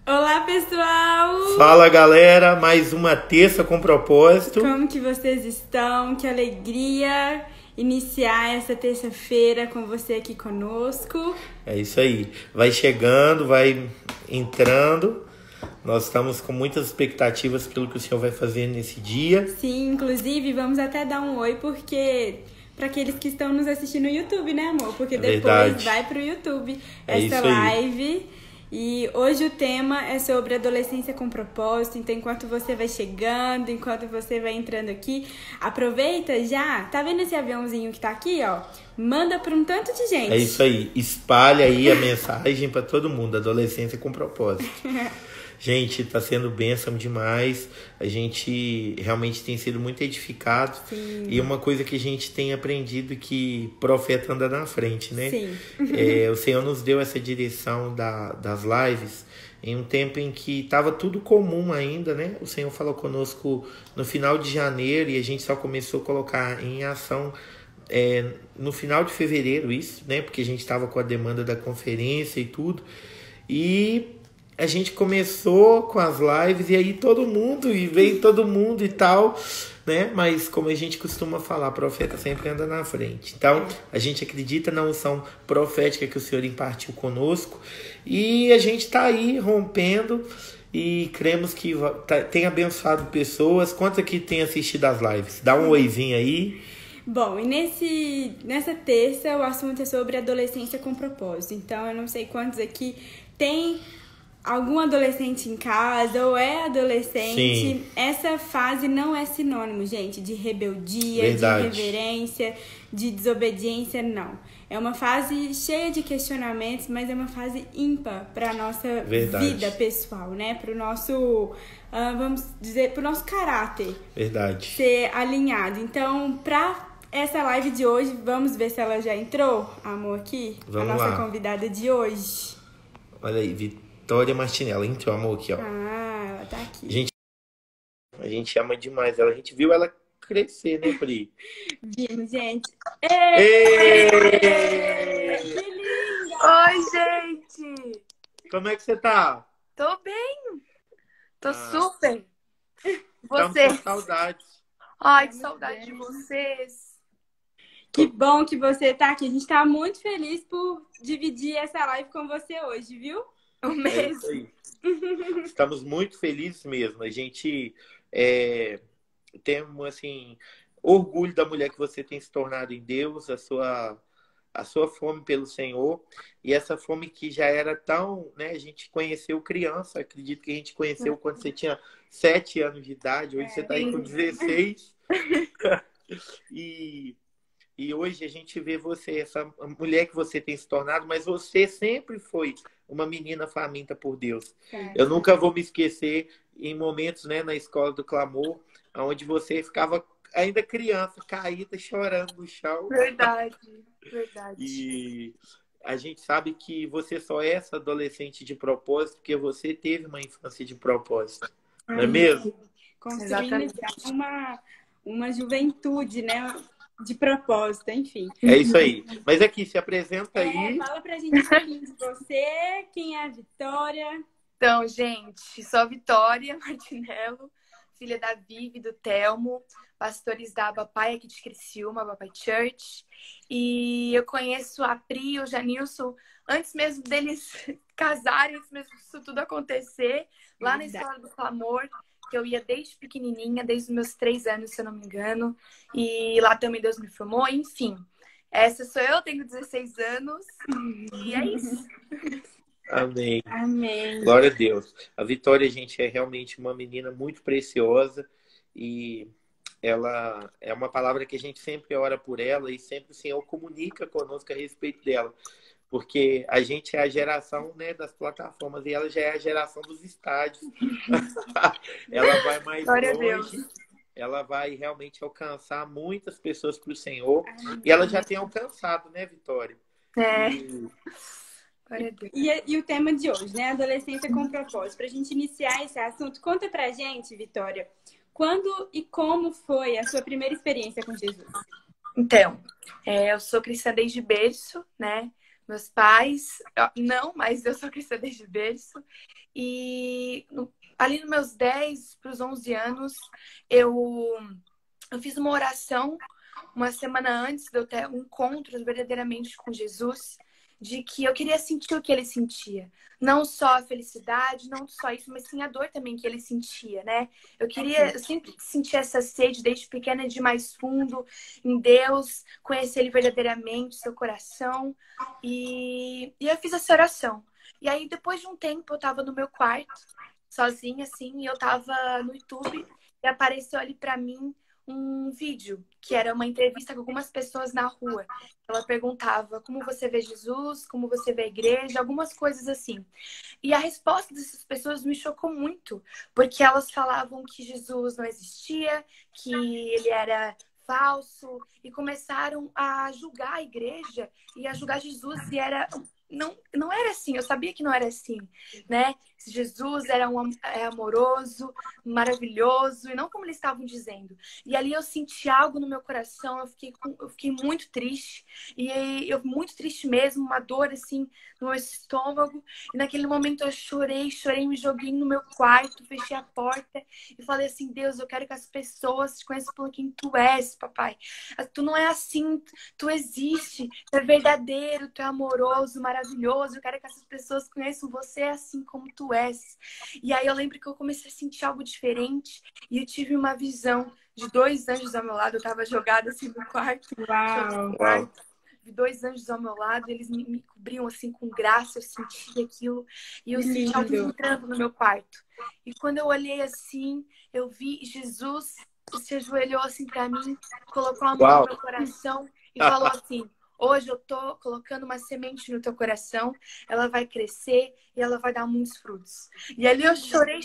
Olá, pessoal! Fala, galera, mais uma terça com propósito. Como que vocês estão? Que alegria iniciar essa terça-feira com você aqui conosco. É isso aí, vai chegando, vai entrando. Nós estamos com muitas expectativas pelo que o Senhor vai fazer nesse dia. Sim, inclusive vamos até dar um oi, porque para aqueles que estão nos assistindo no YouTube, né, amor? Porque depois Verdade. vai pro YouTube É essa isso aí. live. E hoje o tema é sobre adolescência com propósito. Então, enquanto você vai chegando, enquanto você vai entrando aqui, aproveita já. Tá vendo esse aviãozinho que tá aqui, ó? Manda pra um tanto de gente. É isso aí, espalha aí a mensagem para todo mundo, adolescência com propósito. Gente, tá sendo bênção demais. A gente realmente tem sido muito edificado. Sim. E uma coisa que a gente tem aprendido que profeta anda na frente, né? Sim. O Senhor nos deu essa direção das lives em um tempo em que estava tudo comum ainda, né? O Senhor falou conosco no final de janeiro e a gente só começou a colocar em ação no final de fevereiro isso, né? Porque a gente estava com a demanda da conferência e tudo. E a gente começou com as lives e aí veio todo mundo e tal, né? Mas como a gente costuma falar, profeta sempre anda na frente. Então, a gente acredita na unção profética que o Senhor impartiu conosco e a gente está aí rompendo e cremos que tem abençoado pessoas. Quantos aqui tem assistido as lives? Dá um oizinho aí. Bom, e nessa terça o assunto é sobre adolescência com propósito. Então, eu não sei quantos aqui tem algum adolescente em casa ou é adolescente. Sim. Essa fase não é sinônimo, gente, de rebeldia, Verdade. de irreverência, de desobediência, não. É uma fase cheia de questionamentos, mas é uma fase ímpar para a nossa Verdade. vida pessoal, né? Para o nosso, vamos dizer, para o nosso caráter Verdade. ser alinhado. Então, para essa live de hoje, vamos ver se ela já entrou, amor, aqui? Vamos a nossa lá. convidada de hoje. Olha aí, Vitória Martinella, entrou, amor, aqui, ó. Ah, ela tá aqui. A gente ama demais ela. A gente viu ela crescer, né, Pri? Vimos, gente. Ê! Que linda! Oi, gente! Como é que você tá? Tô bem! Tô Ah. super! Estamos Vocês? com saudades. Ai, que Estamos saudade bem. de vocês! Que bom que você tá aqui. A gente tá muito feliz por dividir essa live com você hoje, viu? Um É mês. isso aí. Estamos muito felizes mesmo. A gente tem, assim, orgulho da mulher que você tem se tornado em Deus, a sua fome pelo Senhor. E essa fome que já era tão, né? A gente conheceu criança. Acredito que a gente conheceu quando você tinha 7 anos de idade. Hoje você tá aí com 16. E hoje a gente vê você, essa mulher que você tem se tornado, mas você sempre foi uma menina faminta por Deus. Eu nunca vou me esquecer em momentos, né, na escola do clamor, onde você ficava ainda criança, caída, chorando no chão. Verdade, verdade. E a gente sabe que você só é essa adolescente de propósito porque você teve uma infância de propósito. Não é mesmo? Construindo uma juventude, né? De propósito, enfim. É isso aí. Mas aqui, se apresenta aí. Fala pra gente um pouquinho de você, quem é a Vitória. Então, gente, sou a Vitória Martinello, filha da Vivi e do Telmo, pastores da Abapai aqui de Criciúma, Abapai Church. E eu conheço a Pri e o Janilson antes mesmo deles casarem, antes mesmo disso tudo acontecer, lá na Escola do Clamor, que eu ia desde pequenininha, desde os meus 3 anos, se eu não me engano. E lá também Deus me formou, enfim. Essa sou eu, tenho 16 anos. E é isso. Amém. Amém. Glória a Deus. A Vitória, gente, é realmente uma menina muito preciosa e ela é uma palavra que a gente sempre ora por ela e sempre o Senhor comunica conosco a respeito dela. Porque a gente é a geração, né, das plataformas e ela já é a geração dos estádios. Ela vai mais Glória a longe. Deus. Ela vai realmente alcançar muitas pessoas para o Senhor. E ela já tem alcançado, né, Vitória? É. E Glória a Deus. E o tema de hoje, né? Adolescência com propósito. Pra gente iniciar esse assunto, conta pra gente, Vitória, quando e como foi a sua primeira experiência com Jesus? Então, eu sou cristã desde berço, né? Meus pais, não, mas eu sou cristã desde berço. E ali nos meus 10 para os 11 anos, eu fiz uma oração uma semana antes de eu ter um encontro verdadeiramente com Jesus, de que eu queria sentir o que ele sentia. Não só a felicidade, não só isso, mas sim a dor também que ele sentia, né? Eu sempre senti essa sede desde pequena de ir mais fundo em Deus, conhecer ele verdadeiramente, seu coração. E eu fiz essa oração. E aí, depois de um tempo, eu tava no meu quarto, sozinha, assim, e eu tava no YouTube, e apareceu ali pra mim um vídeo, que era uma entrevista com algumas pessoas na rua. Ela perguntava como você vê Jesus, como você vê a igreja, algumas coisas assim. E a resposta dessas pessoas me chocou muito, porque elas falavam que Jesus não existia, que ele era falso, e começaram a julgar a igreja e a julgar Jesus, e não era assim, eu sabia que não era assim, né? Jesus era amoroso, maravilhoso, e não como eles estavam dizendo. E ali eu senti algo no meu coração, eu fiquei muito triste, e eu muito triste mesmo, uma dor assim no meu estômago. E naquele momento eu chorei, me joguei no meu quarto, fechei a porta e falei assim: Deus, eu quero que as pessoas te conheçam por quem tu és, papai. Tu não é assim, tu existe, tu é verdadeiro, tu é amoroso, maravilhoso. Eu quero que essas pessoas conheçam você assim como tu és. E aí eu lembro que eu comecei a sentir algo diferente e eu tive uma visão de 2 anjos ao meu lado. Eu tava jogada assim no quarto. Uau. Vi 2 anjos ao meu lado, eles me cobriam assim com graça, eu senti aquilo e eu senti algo Lindo. entrando no meu quarto. E quando eu olhei assim, eu vi Jesus se ajoelhou assim pra mim, colocou a mão no Uau. meu coração e falou assim: hoje eu tô colocando uma semente no teu coração, ela vai crescer e ela vai dar muitos frutos. E ali eu chorei.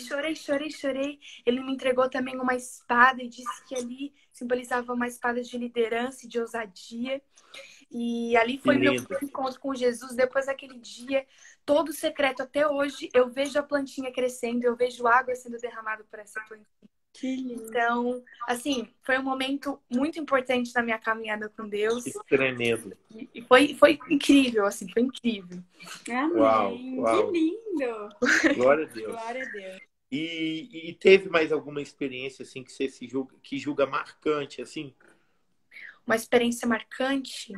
Ele me entregou também uma espada e disse que ali simbolizava uma espada de liderança e de ousadia. E ali Que foi meu lindo. encontro com Jesus. Depois daquele dia, todo secreto até hoje, eu vejo a plantinha crescendo, eu vejo água sendo derramada por essa plantinha. Que lindo. Então, assim, foi um momento muito importante na minha caminhada com Deus. Que tremendo. E foi incrível, assim, foi incrível. Amém. Uau. Que lindo. Glória a Deus. Glória a Deus. E teve mais alguma experiência assim que você julga marcante, assim? Uma experiência marcante?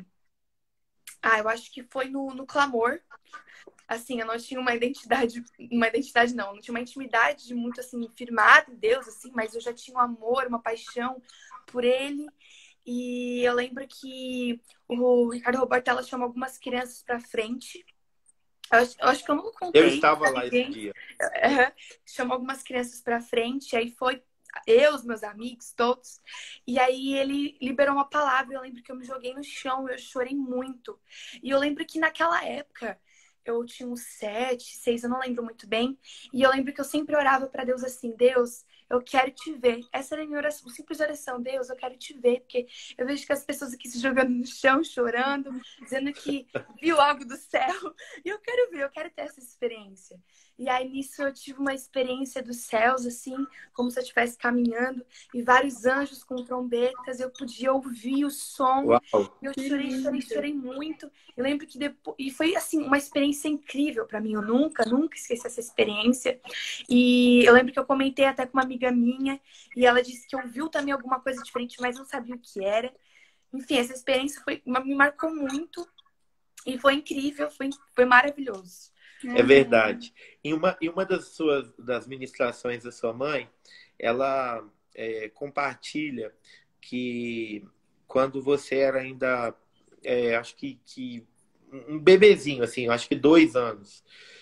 Eu acho que foi no clamor. Assim, eu não tinha uma identidade não tinha uma intimidade muito, assim, firmada em Deus, assim, mas eu já tinha um amor, uma paixão por Ele. E eu lembro que o Ricardo Roberto, ela chamou algumas crianças pra frente. Eu acho que eu não contei. Eu estava lá esse dia. Chamou algumas crianças pra frente, aí foi eu, os meus amigos, todos. E aí ele liberou uma palavra. Eu lembro que eu me joguei no chão, eu chorei muito. E eu lembro que naquela época eu tinha uns 7, 6, eu não lembro muito bem. E eu lembro que eu sempre orava para Deus assim: Deus, eu quero te ver. Essa era a minha oração, simples oração: Deus, eu quero te ver. Porque eu vejo que as pessoas aqui se jogando no chão, chorando, dizendo que viu algo do céu. E eu quero ver, eu quero ter essa experiência. E aí nisso eu tive uma experiência dos céus, assim, como se eu estivesse caminhando, e vários anjos com trombetas, eu podia ouvir o som. Uau. E eu chorei muito. Eu lembro que depois. E foi, assim, uma experiência incrível pra mim. Eu nunca esqueci essa experiência. E eu lembro que eu comentei até com uma amiga minha, e ela disse que ouviu também alguma coisa diferente, mas não sabia o que era. Enfim, essa experiência me marcou muito. E foi incrível, foi maravilhoso. É verdade. Em uma das ministrações da sua mãe, ela compartilha que quando você era ainda, acho que um bebezinho, assim, acho que 2 anos,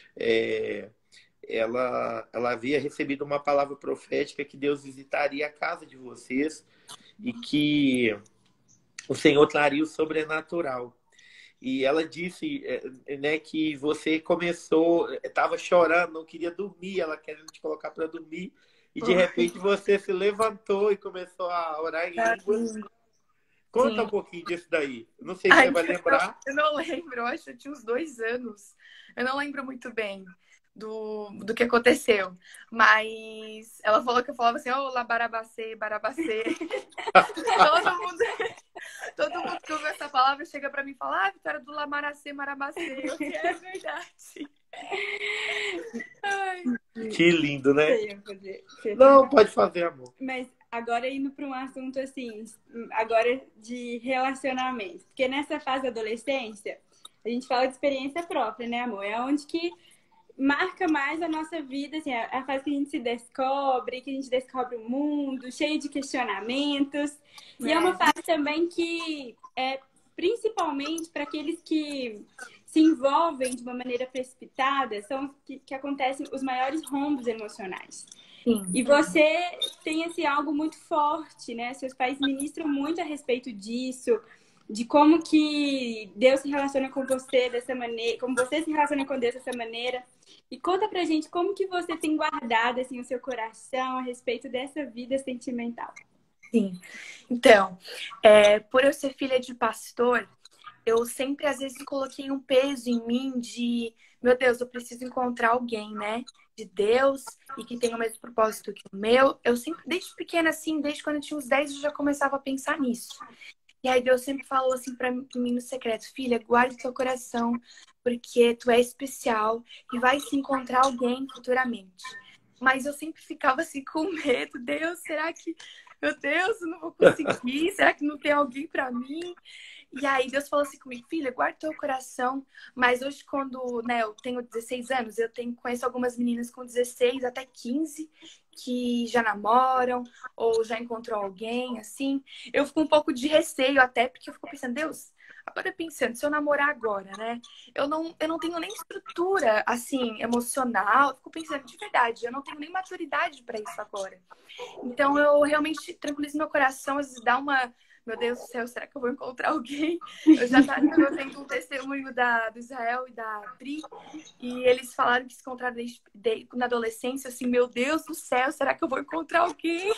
ela havia recebido uma palavra profética que Deus visitaria a casa de vocês e que o Senhor traria o sobrenatural. E ela disse, né, que você estava chorando, não queria dormir, ela querendo te colocar para dormir, e de repente você se levantou e começou a orar em línguas. Conta um pouquinho disso daí. Não sei se você vai lembrar. Eu não lembro, eu acho que eu tinha uns 2 anos. Eu não lembro muito bem do que aconteceu. Mas ela falou que eu falava assim: ô, lá barabacê, barabacê. Todo mundo que ouve essa palavra chega pra mim e fala, Vitória do Lamaracê, Maramacê. Eu sei, é verdade. Ai. Que lindo, né? Você ia fazer. Não, pode fazer, amor. Mas agora indo para um assunto assim, agora de relacionamento. Porque nessa fase da adolescência, a gente fala de experiência própria, né, amor? É onde que marca mais a nossa vida, assim, é a fase que a gente se descobre, que a gente descobre o mundo, cheio de questionamentos. E é uma fase também que é principalmente para aqueles que se envolvem de uma maneira precipitada, são que acontecem os maiores rombos emocionais. Sim. E você tem esse algo muito forte, né? Seus pais ministram muito a respeito disso, de como que Deus se relaciona com você dessa maneira, como você se relaciona com Deus dessa maneira. E conta pra gente como que você tem guardado assim o seu coração a respeito dessa vida sentimental. Sim. Então, por eu ser filha de pastor, eu sempre, às vezes, coloquei um peso em mim de, meu Deus, eu preciso encontrar alguém, né? De Deus e que tenha o mesmo propósito que o meu. Eu sempre, desde pequena, assim, desde quando eu tinha uns 10, eu já começava a pensar nisso. E aí Deus sempre falou assim pra mim no secreto, filha, guarde teu coração, porque tu é especial e vai se encontrar alguém futuramente. Mas eu sempre ficava assim com medo, Deus, será que, meu Deus, eu não vou conseguir? Será que não tem alguém pra mim? E aí Deus falou assim comigo, filha, guarda teu coração. Mas hoje, quando, né, eu tenho 16 anos, conheço algumas meninas com 16 até 15 que já namoram ou já encontrou alguém, assim. Eu fico um pouco de receio até, porque eu fico pensando, Deus, agora pensando, se eu namorar agora, né? Eu não tenho nem estrutura, assim, emocional. Eu fico pensando, de verdade, eu não tenho nem maturidade para isso agora. Então, eu realmente tranquilizo meu coração, às vezes dá uma... Meu Deus do céu, será que eu vou encontrar alguém? Eu já estava tendo um testemunho do Israel e da Pri, e eles falaram que se encontraram na adolescência, assim, meu Deus do céu, será que eu vou encontrar alguém?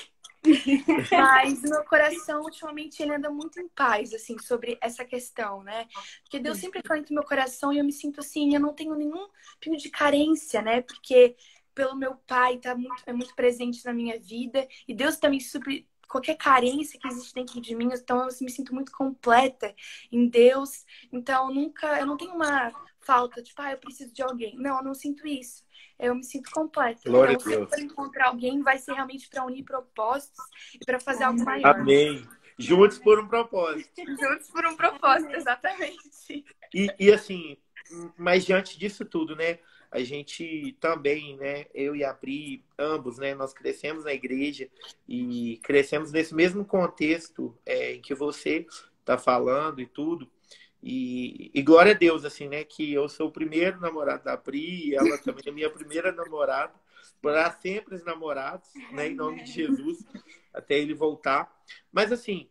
Mas meu coração, ultimamente, ele anda muito em paz, assim, sobre essa questão, né? Porque Deus sempre fala entre meu coração e eu me sinto assim, eu não tenho nenhum pingo de carência, né? Porque pelo meu pai é muito presente na minha vida e Deus também supre qualquer carência que existe dentro de mim, então eu me sinto muito completa em Deus. Então eu não tenho uma falta, tipo, eu preciso de alguém. Não, eu não sinto isso. Eu me sinto completa. Glória Então, se eu for encontrar alguém, vai ser realmente para unir propósitos e para fazer algo maior. Amém. Juntos por um propósito. Juntos por um propósito, exatamente. E assim, mas diante disso tudo, né? A gente também, né? Eu e a Pri, ambos, né? Nós crescemos na igreja e crescemos nesse mesmo contexto em que você está falando e tudo. E glória a Deus, assim, né? Que eu sou o primeiro namorado da Pri e ela também é minha primeira namorada. Para sempre os namorados, né? Em nome de Jesus, até ele voltar. Mas assim,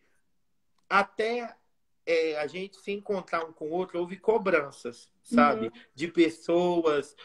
até a gente se encontrar um com o outro, houve cobranças, sabe? De pessoas,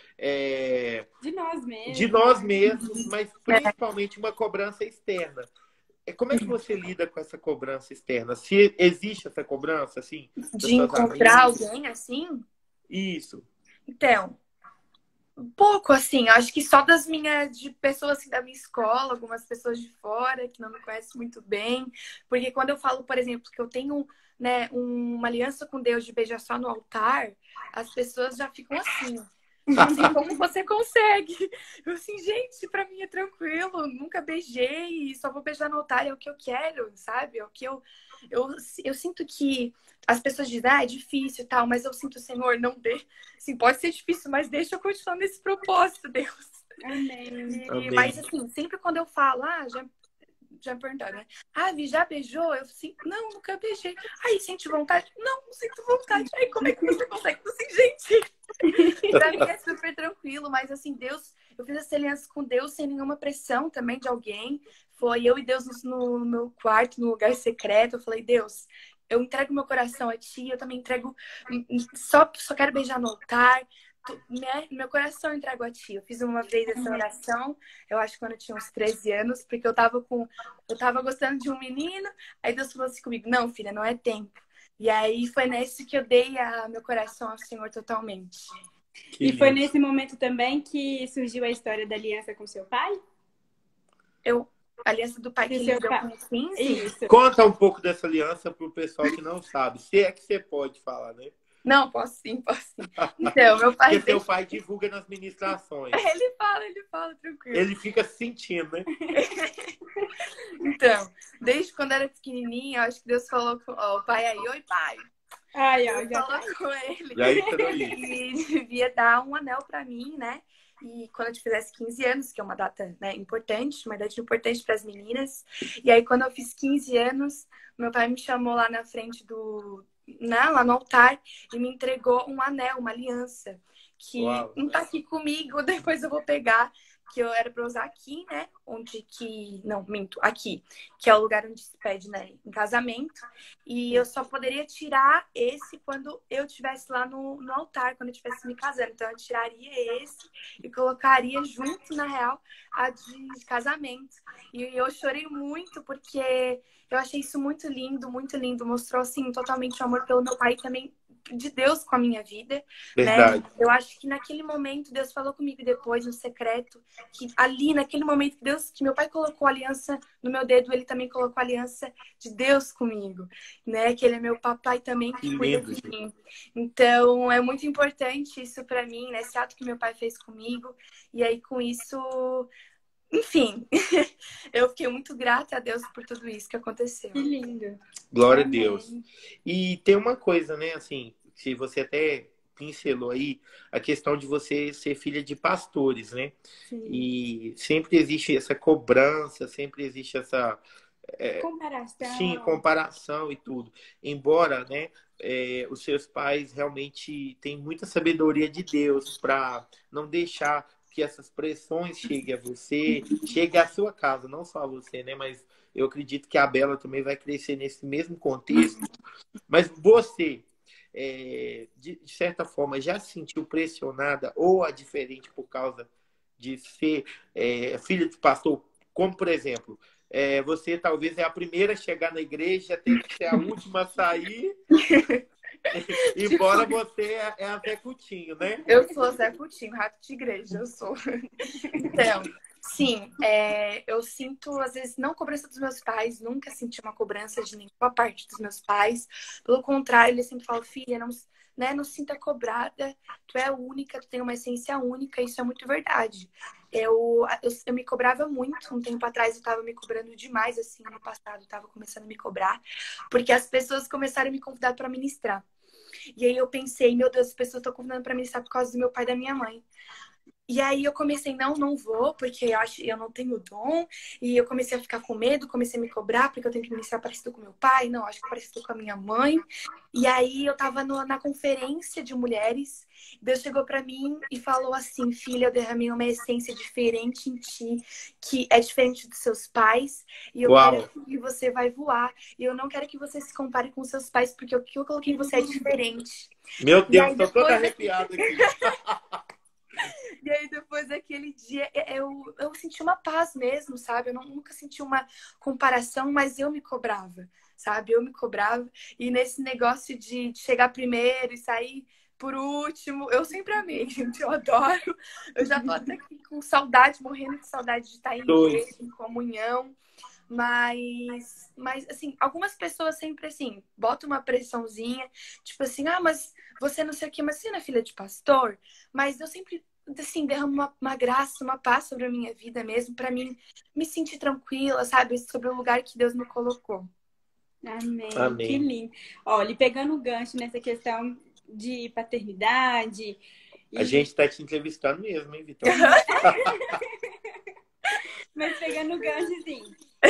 de nós mesmos, mas principalmente uma cobrança externa. Como é que você lida com essa cobrança externa? Se existe essa cobrança, assim? De encontrar alguém, assim? Isso. Então, um pouco, assim, acho que só de pessoas assim, da minha escola, algumas pessoas de fora que não me conhecem muito bem. Porque quando eu falo, por exemplo, que eu tenho, né, uma aliança com Deus de beijar só no altar, as pessoas já ficam assim. Assim, como você consegue? Eu assim, gente, pra mim é tranquilo, nunca beijei, só vou beijar no altar, é o que eu quero, sabe? É o que eu sinto que as pessoas dizem, é difícil e tal, mas eu sinto, Senhor, não dê. Assim, pode ser difícil, mas deixa eu continuar nesse propósito, Deus. Amém. Amém. Mas assim, sempre quando eu falo, já me perguntaram, né? Vi, já beijou? Eu assim, não, nunca beijei. Aí, sente vontade? Não, não sinto vontade. Aí, como é que você consegue? Eu assim, gente, pra mim é super tranquilo, mas assim, Deus, eu fiz essa aliança com Deus sem nenhuma pressão também de alguém. Foi eu e Deus no meu quarto, no lugar secreto. Eu falei, Deus, eu entrego meu coração a ti, eu também entrego, só quero beijar no altar. Né? Meu coração eu entrego a ti. Eu fiz uma vez essa oração, eu acho que quando eu tinha uns 13 anos, porque eu tava gostando de um menino, aí Deus falou assim comigo, não, filha, não é tempo. E aí foi nesse que eu dei meu coração ao Senhor totalmente. E foi nesse momento também que surgiu a história da aliança com seu pai? A aliança do pai que De ele seu deu pai. com 15. Isso. Conta um pouco dessa aliança pro pessoal que não sabe. Se é que você pode falar, né? Não, posso sim, posso sim. Então, meu pai Porque seu pai divulga nas ministrações. ele fala, tranquilo. Ele fica sentindo, né? Então, desde quando era pequenininha, eu acho que Deus falou com ó, o pai aí, oi pai. Ai, ó, Deus já falou tá. com ele. Já entrou aí. E devia dar um anel pra mim, né? E quando eu tivesse 15 anos, que é uma data, né, importante, uma idade importante para as meninas. E aí, quando eu fiz 15 anos, meu pai me chamou lá na frente lá no altar e me entregou um anel, uma aliança, que Uau. não tá aqui comigo, depois eu vou pegar, que eu era para usar aqui, né? Não, minto, aqui, que é o lugar onde se pede, né, em casamento. E eu só poderia tirar esse quando eu estivesse lá no altar, quando eu estivesse me casando. Então eu tiraria esse e colocaria junto, na real, a de casamento. E eu chorei muito porque eu achei isso muito lindo, muito lindo. Mostrou, assim, totalmente o amor pelo meu pai e também de Deus com a minha vida, Verdade. né? Eu acho que naquele momento Deus falou comigo depois, no secreto, que ali, naquele momento que meu pai colocou a aliança no meu dedo, ele também colocou a aliança de Deus comigo, né? Que ele é meu papai também, que cuida de mim. Então, é muito importante isso pra mim, né? Esse ato que meu pai fez comigo. E aí, com isso, enfim, eu fiquei muito grata a Deus por tudo isso que aconteceu. Que lindo. Glória a Amém. Deus. E tem uma coisa, né, assim, que você até pincelou aí, a questão de você ser filha de pastores, né? Sim. E sempre existe essa cobrança, sempre existe essa Comparação. sim, comparação e tudo. Embora, né, os seus pais realmente têm muita sabedoria de Deus para não deixar que essas pressões cheguem a você, cheguem à sua casa, não só a você, né? Mas eu acredito que a Bela também vai crescer nesse mesmo contexto. Mas você, de certa forma, já se sentiu pressionada ou a diferente por causa de ser filha de pastor? Como, por exemplo, você talvez é a primeira a chegar na igreja, tem que ser a última a sair. Embora você é a Zé Coutinho, né? Eu sou Zé Coutinho, rato de igreja, eu sou. Então, sim, eu sinto, às vezes, não cobrança dos meus pais, nunca senti uma cobrança de nenhuma parte dos meus pais. Pelo contrário, eles sempre falam, filha, não se sinta cobrada, tu é única, tu tem uma essência única, isso é muito verdade. Eu me cobrava muito, um tempo atrás eu tava me cobrando demais, assim, ano passado eu tava começando a me cobrar, porque as pessoas começaram a me convidar para ministrar. E aí eu pensei, meu Deus, as pessoas estão convidando para ministrar por causa do meu pai e da minha mãe. E aí eu comecei, não vou, porque eu acho que eu não tenho dom. E eu comecei a ficar com medo, comecei a me cobrar, porque eu tenho que ministrar parecido com meu pai, não, acho que parecido com a minha mãe. E aí eu tava na conferência de mulheres, Deus chegou pra mim e falou assim, filha, eu derramei uma essência diferente em ti, que é diferente dos seus pais, e eu quero que você vai voar. E eu não quero que você se compare com seus pais, porque o que eu coloquei em você é diferente. Meu Deus, tô toda arrepiada aqui. E aí, depois daquele dia, eu senti uma paz mesmo, sabe? Eu nunca senti uma comparação, mas eu me cobrava, sabe? Eu me cobrava. E nesse negócio de chegar primeiro e sair por último, eu sempre amei, gente. Eu adoro. Eu já tô até aqui com saudade, morrendo de saudade de estar em igreja, em comunhão. Mas, assim, algumas pessoas sempre, assim, botam uma pressãozinha, tipo assim, mas você não sei o quê, mas você não é filha de pastor? Mas eu sempre, assim, derramo uma graça, uma paz sobre a minha vida mesmo, pra mim me sentir tranquila, sabe? Sobre o lugar que Deus me colocou. Amém. Que lindo. Olha, pegando o gancho nessa questão de paternidade... A gente tá te entrevistando mesmo, hein, Vitor? Mas pegando o gancho, assim,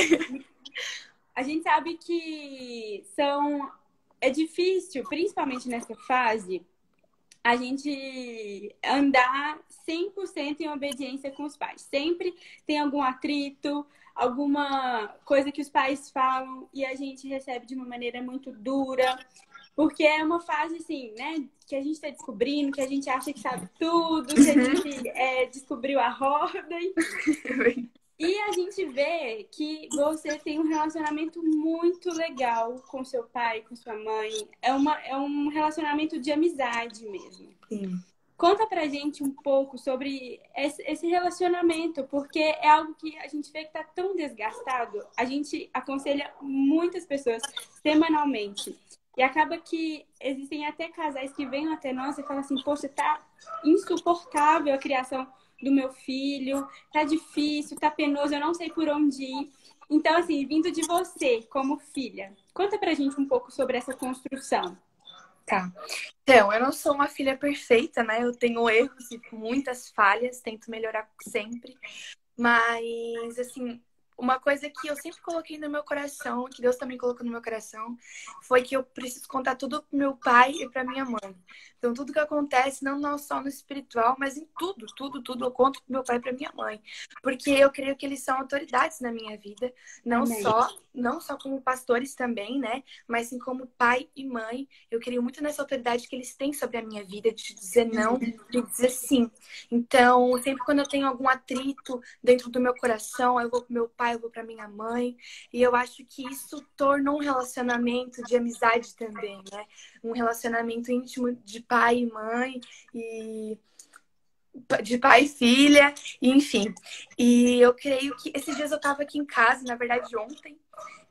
a gente sabe que é difícil, principalmente nessa fase, a gente andar 100% em obediência com os pais. Sempre tem algum atrito, alguma coisa que os pais falam e a gente recebe de uma maneira muito dura. Porque é uma fase, assim, né? Que a gente está descobrindo, que a gente acha que sabe tudo, que a gente descobriu a roda. E a gente vê que você tem um relacionamento muito legal com seu pai, com sua mãe. É um relacionamento de amizade mesmo. Sim. Conta pra gente um pouco sobre esse relacionamento, porque é algo que a gente vê que tá tão desgastado. A gente aconselha muitas pessoas semanalmente. E acaba que existem até casais que vêm até nós e falam assim, poxa, tá insuportável a criação do meu filho, tá difícil, tá penoso, eu não sei por onde ir. Então, assim, vindo de você, como filha, conta pra gente um pouco sobre essa construção. Tá. Então, eu não sou uma filha perfeita, né? Eu tenho erros e muitas falhas, tento melhorar sempre. Mas, assim, uma coisa que eu sempre coloquei no meu coração, que Deus também colocou no meu coração, foi que eu preciso contar tudo pro meu pai e pra minha mãe. Então, tudo que acontece, não só no espiritual, mas em tudo, eu conto pro meu pai e pra minha mãe. Porque eu creio que eles são autoridades na minha vida, Amém. não só como pastores também, né? Mas sim como pai e mãe. Eu creio muito nessa autoridade que eles têm sobre a minha vida, de dizer não, de dizer sim. Então, sempre quando eu tenho algum atrito dentro do meu coração, eu vou pro meu pai, eu vou pra minha mãe. E eu acho que isso torna um relacionamento de amizade também, né? Um relacionamento íntimo de pai e mãe, e de pai e filha, enfim. E eu creio que esses dias eu tava aqui em casa, na verdade ontem,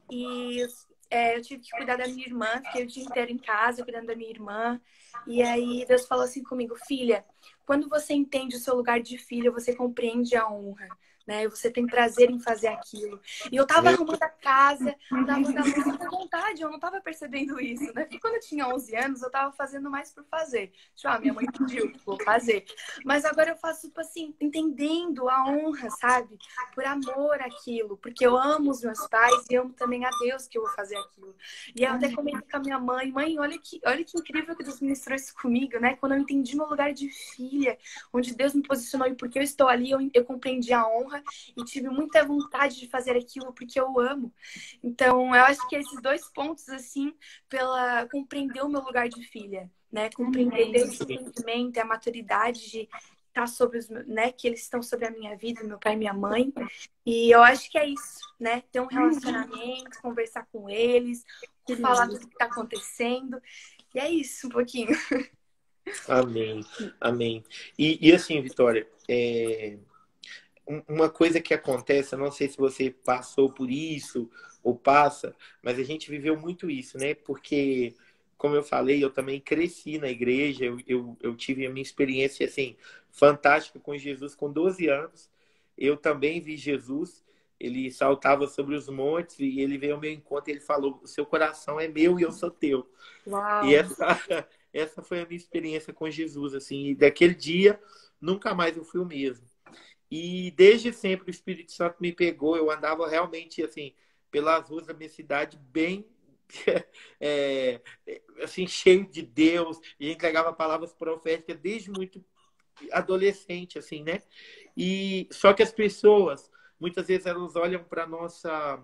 e eu tive que cuidar da minha irmã, fiquei o dia inteiro em casa cuidando da minha irmã. E aí Deus falou assim comigo, filha, quando você entende o seu lugar de filha, você compreende a honra, né? Você tem prazer em fazer aquilo. E eu tava Meu arrumando a casa, tava com vontade, eu não tava percebendo isso, né? Porque quando eu tinha 11 anos, eu tava fazendo mais por fazer. Tipo, minha mãe pediu, vou fazer. Mas agora eu faço, tipo assim, entendendo a honra, sabe? Por amor àquilo, porque eu amo os meus pais e amo também a Deus que eu vou fazer aquilo. E eu até comentei com a minha mãe, olha que incrível que Deus ministrou isso comigo, né? Quando eu entendi meu lugar de filha, onde Deus me posicionou e porque eu estou ali, eu compreendi a honra e tive muita vontade de fazer aquilo porque eu amo. Então, eu acho que esses dois pontos, assim, pela compreender o meu lugar de filha, né? Compreender esse entendimento e a maturidade de estar sobre os, né? Que eles estão sobre a minha vida, meu pai e minha mãe. E eu acho que é isso, né? Ter um relacionamento, conversar com eles, falar tudo que está acontecendo. E é isso, um pouquinho. Amém, amém. E assim, Vitória, uma coisa que acontece, eu não sei se você passou por isso ou passa, mas a gente viveu muito isso, né? Porque, como eu falei, eu também cresci na igreja, eu tive a minha experiência, assim, fantástica com Jesus com 12 anos. Eu também vi Jesus, ele saltava sobre os montes e ele veio ao meu encontro e ele falou, o seu coração é meu e eu sou teu. Uau! E essa foi a minha experiência com Jesus, assim, e daquele dia, nunca mais eu fui o mesmo. E desde sempre o Espírito Santo me pegou. Eu andava realmente assim pelas ruas da minha cidade bem é, assim cheio de Deus e entregava palavras proféticas desde muito adolescente, assim, né? E só que as pessoas muitas vezes elas olham para nossa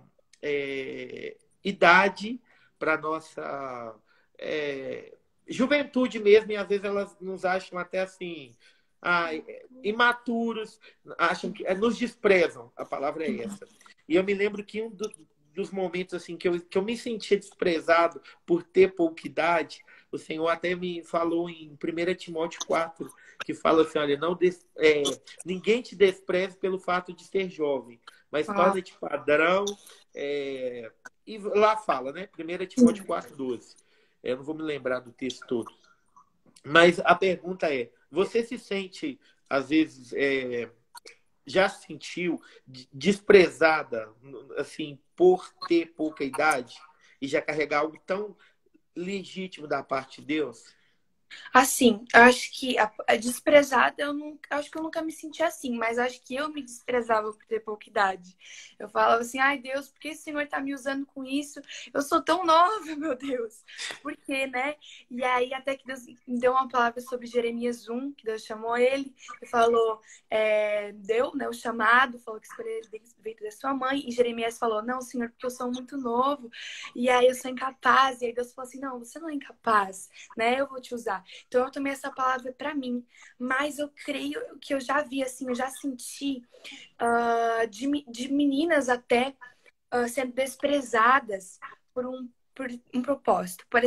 idade, para nossa juventude mesmo, e às vezes elas nos acham até assim imaturos, acham que nos desprezam, a palavra é essa. E eu me lembro que dos momentos assim que eu me sentia desprezado por ter pouca idade, o Senhor até me falou em 1 Timóteo 4, que fala assim, olha, ninguém te despreze pelo fato de ser jovem, mas torna-te padrão. E lá fala, né? 1 Timóteo 4:12. Eu não vou me lembrar do texto todo. Mas a pergunta é, você se sente, às vezes, já se sentiu desprezada, assim, por ter pouca idade e já carregar algo tão legítimo da parte de Deus? Assim, eu acho que a desprezada, acho que eu nunca me senti assim, mas acho que eu me desprezava por ter pouca idade. Eu falava assim, ai Deus, por que o Senhor tá me usando com isso? Eu sou tão nova, meu Deus. Por quê, né? E aí até que Deus me deu uma palavra sobre Jeremias 1, que Deus chamou ele, e falou, deu, né, o chamado, falou que escolheu veio da sua mãe, e Jeremias falou, não, Senhor, porque eu sou muito novo, e aí eu sou incapaz, e aí Deus falou assim, não, você não é incapaz, né? Eu vou te usar. Então eu tomei essa palavra para mim, mas eu creio que eu já vi, assim, eu já senti de meninas até sendo desprezadas por um propósito. Por exemplo,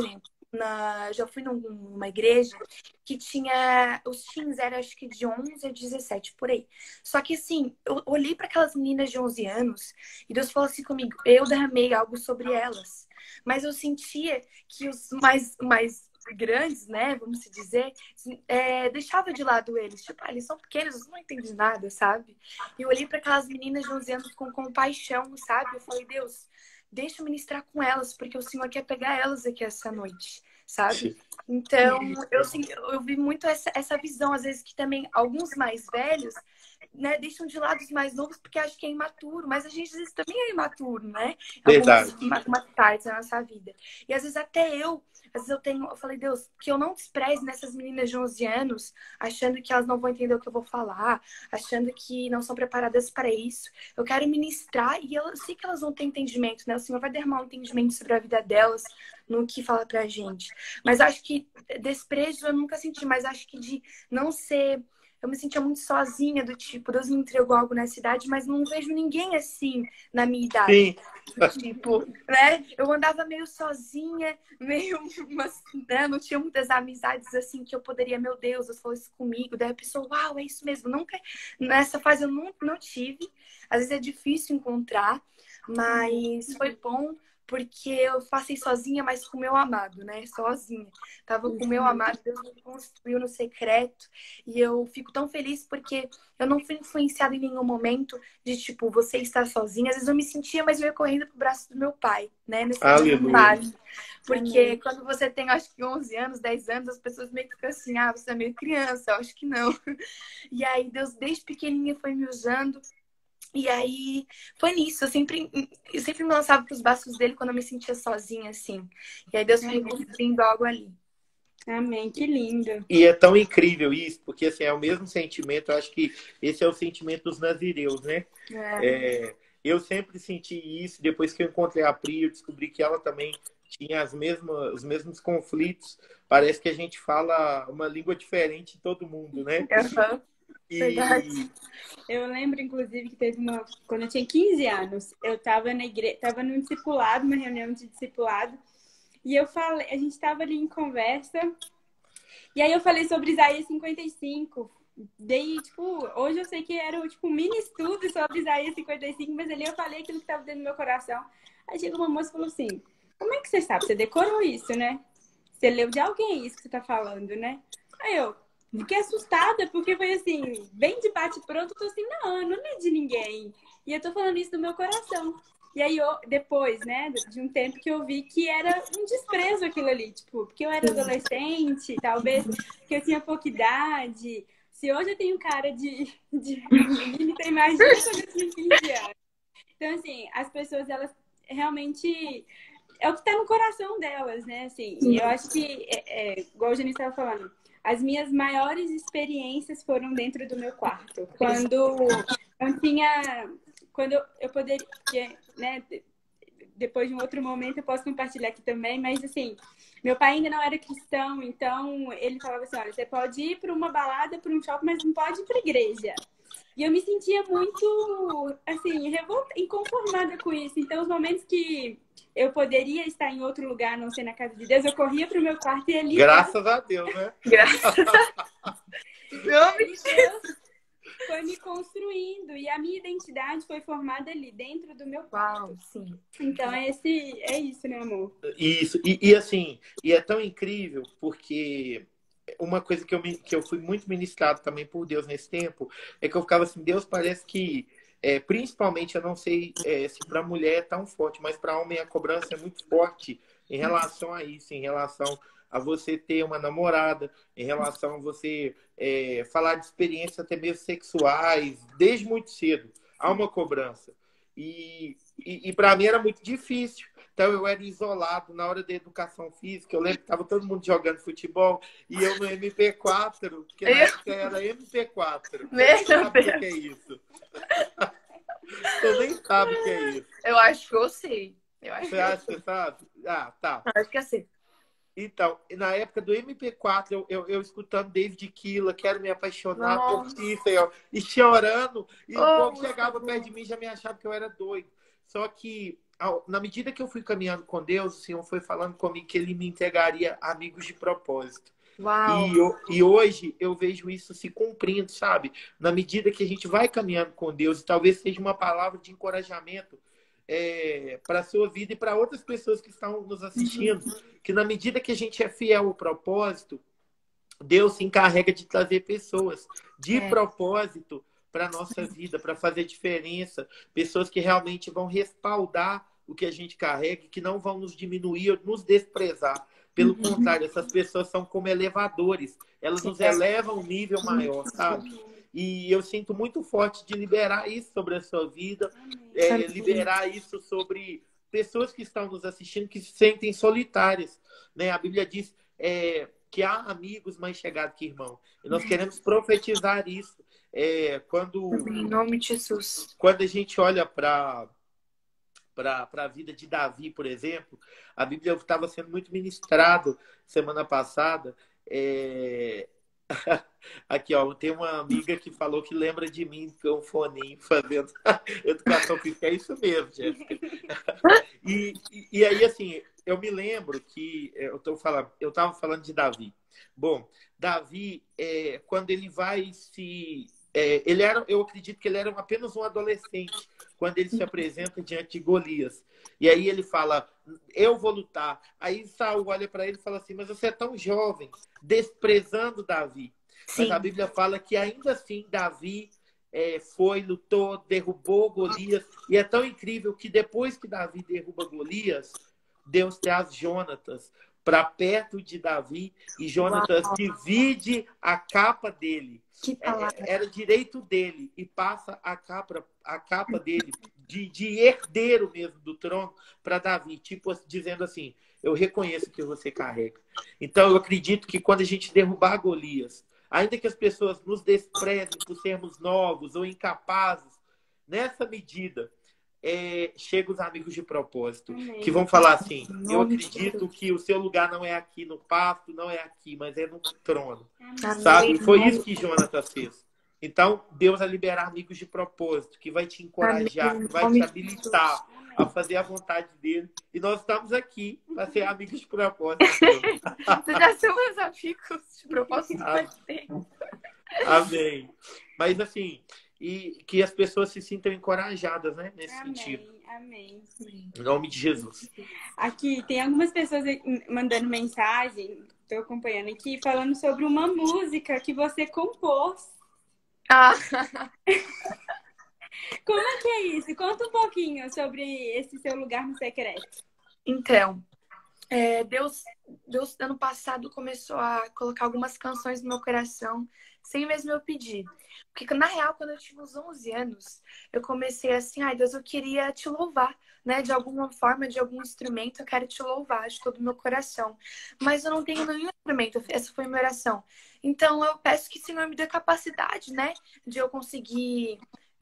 já fui numa igreja que tinha, os teens eram acho que de 11 a 17, por aí. Só que assim, eu olhei para aquelas meninas de 11 anos e Deus falou assim comigo, eu derramei algo sobre elas. Mas eu sentia que os mais grandes, né, vamos se dizer, deixava de lado eles. Tipo, eles são pequenos, eles não entendem nada, sabe? E eu olhei para aquelas meninas de 11 anos com compaixão, sabe? Eu falei, Deus, deixa eu ministrar com elas, porque o Senhor quer pegar elas aqui essa noite, sabe? Então, eu vi muito essa visão, às vezes, que também alguns mais velhos, né, deixam de lado os mais novos porque acham que é imaturo, mas a gente às vezes também é imaturo, né? Verdade. Algumas partes da nossa vida. E às vezes até às vezes eu falei, Deus, que eu não despreze nessas meninas de 11 anos, achando que elas não vão entender o que eu vou falar, achando que não são preparadas para isso. Eu quero ministrar e eu sei que elas vão ter entendimento, né? O Senhor vai derramar um entendimento sobre a vida delas, no que fala pra gente. Mas acho que desprezo eu nunca senti, mas acho que de não ser. Eu me sentia muito sozinha, do tipo, Deus me entregou algo nessa idade, mas não vejo ninguém assim na minha idade. Sim. Tipo, né? Eu andava meio sozinha, né? Não tinha muitas amizades assim que eu poderia, meu Deus, Deus falou isso comigo. Daí a pessoa, uau, é isso mesmo. Nunca, nessa fase eu não tive. Às vezes é difícil encontrar, mas foi bom porque eu passei sozinha, mas com o meu amado, né? Sozinha. Tava com o meu amado, Deus me construiu no secreto. E eu fico tão feliz porque eu não fui influenciada em nenhum momento de, tipo, você estar sozinha. Às vezes eu me sentia, mas eu ia correndo pro braço do meu pai, né? Nesse fase. Porque quando você tem, acho que 11 anos, 10 anos, as pessoas meio que ficam assim, ah, você é meio criança. Eu acho que não. E aí, Deus, desde pequenininha, foi me usando. E aí, foi nisso. Eu sempre me lançava pros braços dele quando eu me sentia sozinha, assim. E aí, Deus foi construindo algo ali. Amém, que lindo. E é tão incrível isso, porque assim, é o mesmo sentimento, eu acho que esse é o sentimento dos nazireus, né? Eu sempre senti isso, depois que eu encontrei a Pri, eu descobri que ela também tinha os mesmos conflitos. Parece que a gente fala uma língua diferente em todo mundo, né? Uhum. E... Eu lembro, inclusive, que teve quando eu tinha 15 anos, eu tava na igreja, tava num discipulado, uma reunião de discipulado, e eu falei, a gente tava ali em conversa, e aí eu falei sobre Isaías 55. Daí, tipo, hoje eu sei que era tipo um mini estudo sobre Isaías 55, mas ali eu falei aquilo que estava dentro do meu coração. Aí chegou uma moça e falou assim: como é que você sabe? Você decorou isso, né? Você leu de alguém isso que você tá falando, né? Aí eu fiquei assustada, porque foi assim, bem de bate-pronto, eu tô assim, não é de ninguém. E eu tô falando isso do meu coração. E aí, depois, né, de um tempo que eu vi que era um desprezo aquilo ali, tipo, porque eu era adolescente, talvez, que eu tinha pouca idade. Se hoje eu tenho cara de menina, então imagina quando eu tinha 15 anos. Então, assim, as pessoas, elas realmente... É o que tá no coração delas, né? Assim, eu acho que, igual o Janice estava falando, as minhas maiores experiências foram dentro do meu quarto. Quando eu poderia, né? Depois de um outro momento eu posso compartilhar aqui também, mas assim, meu pai ainda não era cristão, então ele falava assim, olha, você pode ir para uma balada, para um shopping, mas não pode ir para igreja. E eu me sentia muito, assim, inconformada com isso. Então, os momentos que eu poderia estar em outro lugar, a não ser na casa de Deus, eu corria para o meu quarto e ali... Graças a Deus, né? Graças a Deus. Foi me construindo e a minha identidade foi formada ali, dentro do meu quarto. Uau, sim. Então, é isso, né, amor? Isso. E assim, e é tão incrível porque... Uma coisa que eu fui muito ministrado também por Deus nesse tempo é que eu ficava assim, Deus parece que, principalmente, eu não sei se para mulher é tão forte, mas para homem a cobrança é muito forte em relação a isso, em relação a você ter uma namorada, em relação a você falar de experiências até mesmo sexuais, desde muito cedo. Há uma cobrança. E para mim era muito difícil. Então eu era isolado na hora da educação física. Eu lembro que estava todo mundo jogando futebol e eu no MP4, porque na época era MP4. Você sabe o que é isso? Você nem sabe o que é isso. Eu acho que eu sei. Você acha que você sabe? Ah, tá. Acho que eu sei. Então, na época do MP4, eu escutando David Killa, quero me apaixonar por ti, Senhor, e chorando, e o povo chegava perto de mim e já me achava que eu era doido. Só que na medida que eu fui caminhando com Deus, o Senhor foi falando comigo que Ele me entregaria amigos de propósito. Uau! E hoje eu vejo isso se cumprindo, sabe? Na medida que a gente vai caminhando com Deus, e talvez seja uma palavra de encorajamento para a sua vida e para outras pessoas que estão nos assistindo, que na medida que a gente é fiel ao propósito, Deus se encarrega de trazer pessoas de propósito para a nossa vida, para fazer diferença, pessoas que realmente vão respaldar o que a gente carrega, que não vão nos diminuir ou nos desprezar. Pelo contrário, essas pessoas são como elevadores. Elas nos elevam a um nível maior, sabe? E eu sinto muito forte de liberar isso sobre a sua vida, liberar isso sobre pessoas que estão nos assistindo, que se sentem solitárias, né? A Bíblia diz que há amigos mais chegados que irmão. E nós queremos profetizar isso. Em nome de Jesus. Quando a gente olha para a vida de Davi, por exemplo, a Bíblia estava sendo muito ministrado semana passada. Aqui, ó, tem uma amiga que falou que lembra de mim com um foninho fazendo educação física. É isso mesmo, Jéssica. E aí, assim, eu me lembro que eu estava falando de Davi. Bom, Davi, quando ele vai eu acredito que ele era apenas um adolescente quando ele se apresenta diante de Golias. E aí ele fala, eu vou lutar. Aí Saul olha para ele e fala assim, mas você é tão jovem, desprezando Davi. Sim. Mas a Bíblia fala que ainda assim Davi lutou, derrubou Golias. E é tão incrível que depois que Davi derruba Golias, Deus traz Jonatas para perto de Davi e Jonatas divide a capa dele. Era direito dele e passa a capa dele de herdeiro mesmo do trono para Davi, tipo dizendo assim, eu reconheço que você carrega. Então eu acredito que quando a gente derrubar Golias, ainda que as pessoas nos desprezem por sermos novos ou incapazes, nessa medida chega os amigos de propósito, que vão falar assim, eu acredito que o seu lugar não é aqui no pasto, não é aqui, mas é no trono. Sabe? E foi isso que Jonatas fez. Então, Deus vai liberar amigos de propósito, que vai te encorajar, que vai te habilitar a fazer a vontade dele. E nós estamos aqui para ser amigos de propósito. Vocês já são meus amigos de propósito. Amém. Mas assim, e que as pessoas se sintam encorajadas, né? Nesse sentido. Amém. Em nome de Jesus. Aqui, tem algumas pessoas mandando mensagem, estou acompanhando aqui, falando sobre uma música que você compôs. Como é que é isso? Conta um pouquinho sobre esse seu lugar no secreto. Então, Deus ano passado começou a colocar algumas canções no meu coração, sem mesmo eu pedir. Porque, na real, quando eu tive uns 11 anos, eu comecei assim, Deus, eu queria te louvar, né? De alguma forma, de algum instrumento, eu quero te louvar de todo o meu coração. Mas eu não tenho nenhum instrumento, essa foi a minha oração. Então, eu peço que o Senhor me dê capacidade, né? De eu conseguir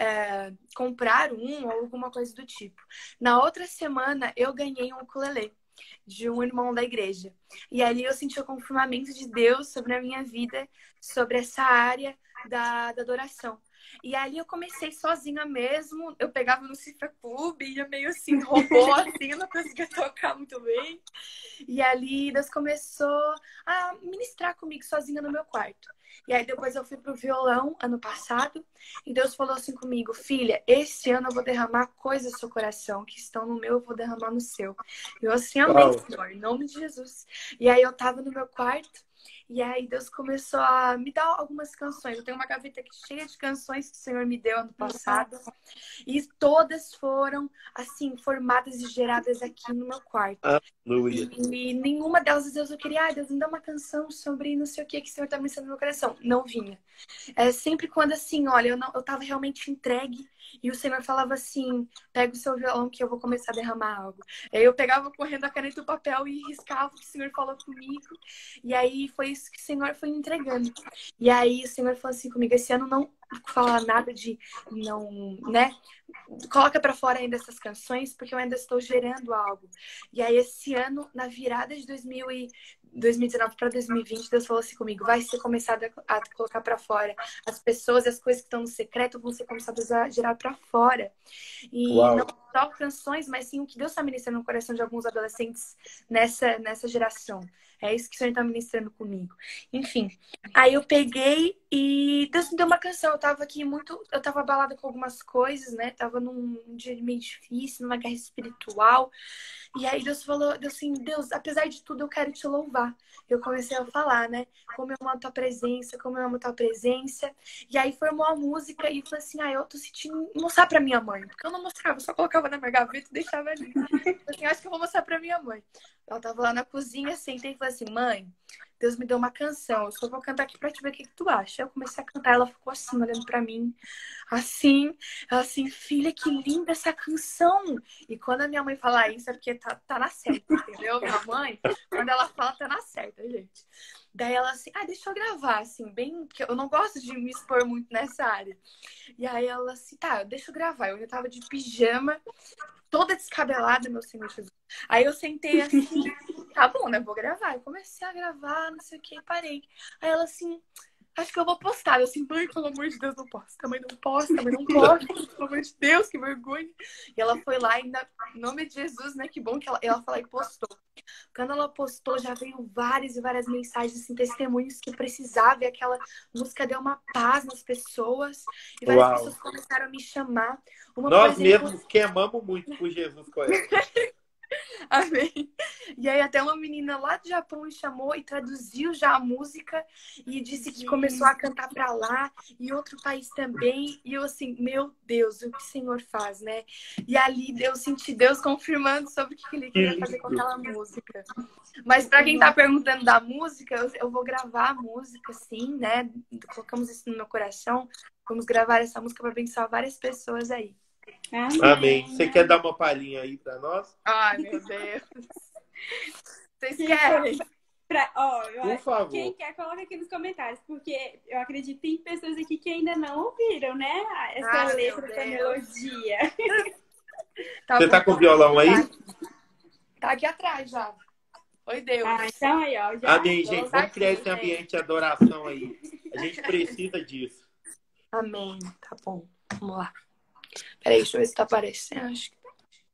comprar ou alguma coisa do tipo. Na outra semana, eu ganhei um ukulele de um irmão da igreja. E ali eu senti o confirmamento de Deus sobre a minha vida, sobre essa área da adoração. E ali eu comecei sozinha mesmo. Eu pegava no Cifra Club, ia meio assim, robô, assim, eu não conseguia tocar muito bem. E ali Deus começou a ministrar comigo sozinha no meu quarto. E aí depois eu fui pro violão ano passado. E Deus falou assim comigo, filha, esse ano eu vou derramar coisas no seu coração, que estão no meu, eu vou derramar no seu. E eu assim, amém, Senhor, em nome de Jesus. E aí eu tava no meu quarto. E aí Deus começou a me dar algumas canções. Eu tenho uma gaveta aqui cheia de canções que o Senhor me deu ano passado. E todas foram, assim, formadas e geradas aqui no meu quarto. Aleluia. E nenhuma delas, Deus, eu queria, Deus, me dá uma canção sobre não sei o que o Senhor tá me ensinando no meu coração. Não vinha. Sempre quando, assim, olha, eu tava realmente entregue. E o Senhor falava assim, pega o seu violão que eu vou começar a derramar algo. Aí eu pegava correndo a caneta e o papel e riscava o que o Senhor falou comigo. E aí foi isso que o Senhor foi me entregando. E aí o Senhor falou assim comigo, esse ano não fala nada de não, né? Coloca pra fora ainda essas canções, porque eu ainda estou gerando algo. E aí esse ano, na virada de 2019 para 2020, Deus falou assim comigo, vai ser começado a colocar para fora. As pessoas, as coisas que estão no secreto vão ser começadas a gerar para fora. E só canções, mas sim o que Deus está ministrando no coração de alguns adolescentes nessa geração. É isso que o Senhor está ministrando comigo. Enfim, aí eu peguei e Deus me deu uma canção. Eu tava aqui eu tava abalada com algumas coisas, né? Tava num dia meio difícil, numa guerra espiritual. E aí Deus falou, Deus assim, Deus, apesar de tudo, eu quero te louvar. Eu comecei a falar, né? Como eu amo a tua presença, como eu amo a tua presença. E aí formou a música e falei assim, eu tô sentindo mostrar pra minha mãe. Porque eu não mostrava, eu só colocava na minha gaveta e deixava ali. Assim, acho que eu vou mostrar pra minha mãe. Ela tava lá na cozinha, sentei e falei assim, mãe, Deus me deu uma canção, eu só vou cantar aqui pra te ver o que tu acha. Eu comecei a cantar, ela ficou assim, olhando pra mim, assim, ela assim, filha, que linda essa canção. E quando a minha mãe fala isso, é porque tá na certa, entendeu? Minha mãe, quando ela fala, tá na certa, gente. Daí ela assim, deixa eu gravar, assim, bem, porque eu não gosto de me expor muito nessa área. E aí ela assim, tá, deixa eu gravar. Eu já tava de pijama, toda descabelada, meu Senhor Jesus. Aí eu sentei assim, tá bom, né? Vou gravar. Eu comecei a gravar, não sei o que, parei. Aí ela assim, acho que eu vou postar. Eu assim, mãe, pelo amor de Deus, não posta. Mãe, não posta, mãe, não posta. Pelo amor de Deus, que vergonha. E ela foi lá, ainda, em nome de Jesus, né? Que bom que ela falou e postou. Quando ela postou, já veio várias e várias mensagens, assim, testemunhos que precisava. E aquela música deu uma paz nas pessoas. E várias pessoas começaram a me chamar. Nós mesmos queimamos muito por Jesus com ela. Amém. E aí até uma menina lá do Japão me chamou e traduziu já a música e disse que começou a cantar pra lá e outro país também. E eu assim, meu Deus, o que o Senhor faz, né? E ali eu senti Deus confirmando sobre o que ele queria fazer com aquela música. Mas pra quem tá perguntando da música, eu vou gravar a música, sim, né? Colocamos isso no meu coração. Vamos gravar essa música para abençoar várias pessoas aí. Amém. Você quer dar uma palhinha aí pra nós? Ai, meu Deus. Vocês querem? Por favor. Quem quer, coloca aqui nos comentários, porque eu acredito que tem pessoas aqui que ainda não ouviram, né? Essa letra, essa melodia. Você tá com o violão aí? Tá aqui atrás já. Oi, Deus. Então aí, ó. Já amém, gente. Vamos criar esse ambiente de adoração aí. A gente precisa disso. Amém. Tá bom. Vamos lá. Peraí, deixa eu ver se tá aparecendo. Acho que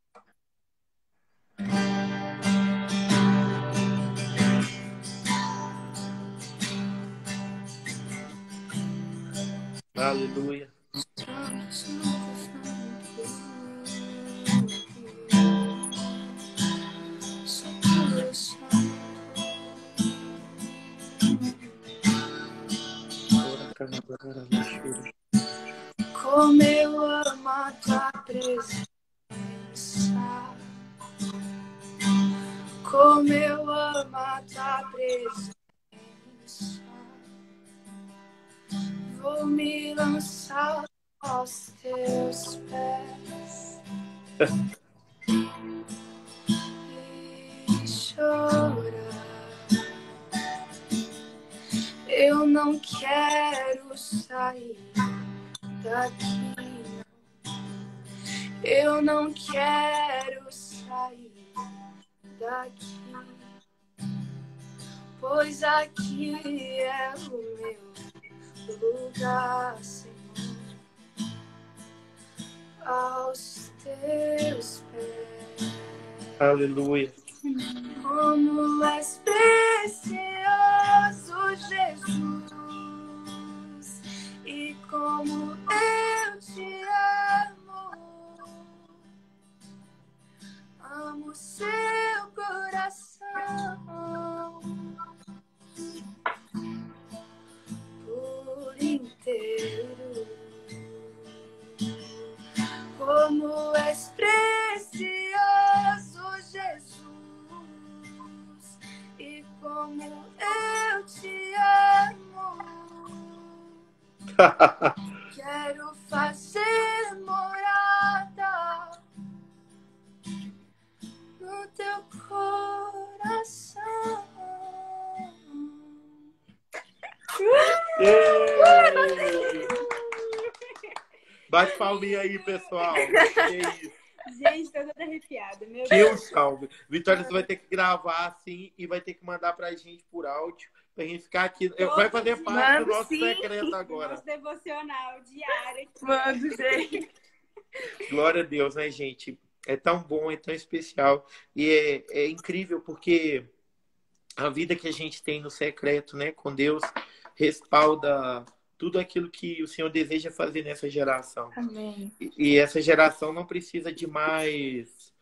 Aleluia. como eu amo a tua presença, como eu amo a tua presença, vou me lançar aos teus pés e chorar. Eu não quero sair daqui, eu não quero sair daqui, pois aqui é o meu lugar, Senhor, aos teus pés. Aleluia. Como és precioso, Jesus, e como eu te amo seu coração por inteiro. Como és precioso, Jesus, e como eu te amo. Quero fazer morada no teu coração. Bate palminha aí, pessoal. Que isso. Gente, tô toda arrepiada. Meu Que Deus. salve. Vitória, você vai ter que gravar assim e vai ter que mandar pra gente por áudio. Pra gente ficar aqui. Vai fazer parte do nosso secreto agora. Nosso devocional diário. Mano, gente. Glória a Deus, né, gente? é tão bom, é tão especial. E é incrível porque a vida que a gente tem no secreto, né, com Deus, respalda tudo aquilo que o Senhor deseja fazer nessa geração. Amém. E essa geração não precisa de mais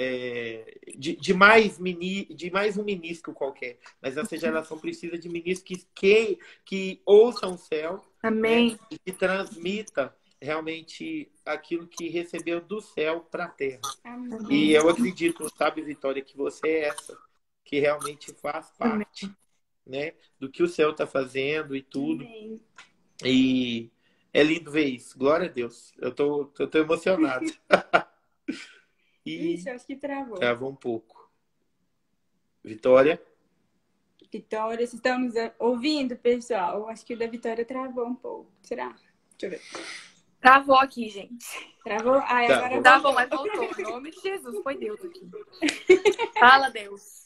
de mais um ministro qualquer, mas essa geração precisa de ministros que ouçam o céu, né, Amém. e que transmita realmente aquilo que recebeu do céu para a terra. E Amém. eu acredito, sabe, Vitória, que você é essa que realmente faz Amém. parte, né, do que o céu está fazendo e tudo. Amém. E é lindo ver isso. Glória a Deus. Eu tô emocionado. E Ixi, acho que travou. travou um pouco. Vitória? Vitória, vocês estão nos ouvindo, pessoal? Acho que o da Vitória travou um pouco. Será? Deixa eu ver. Travou aqui, gente. Travou? Ai, Tá, agora vou- Travou, mas voltou. Em nome de Jesus, foi Deus aqui. Fala, Deus.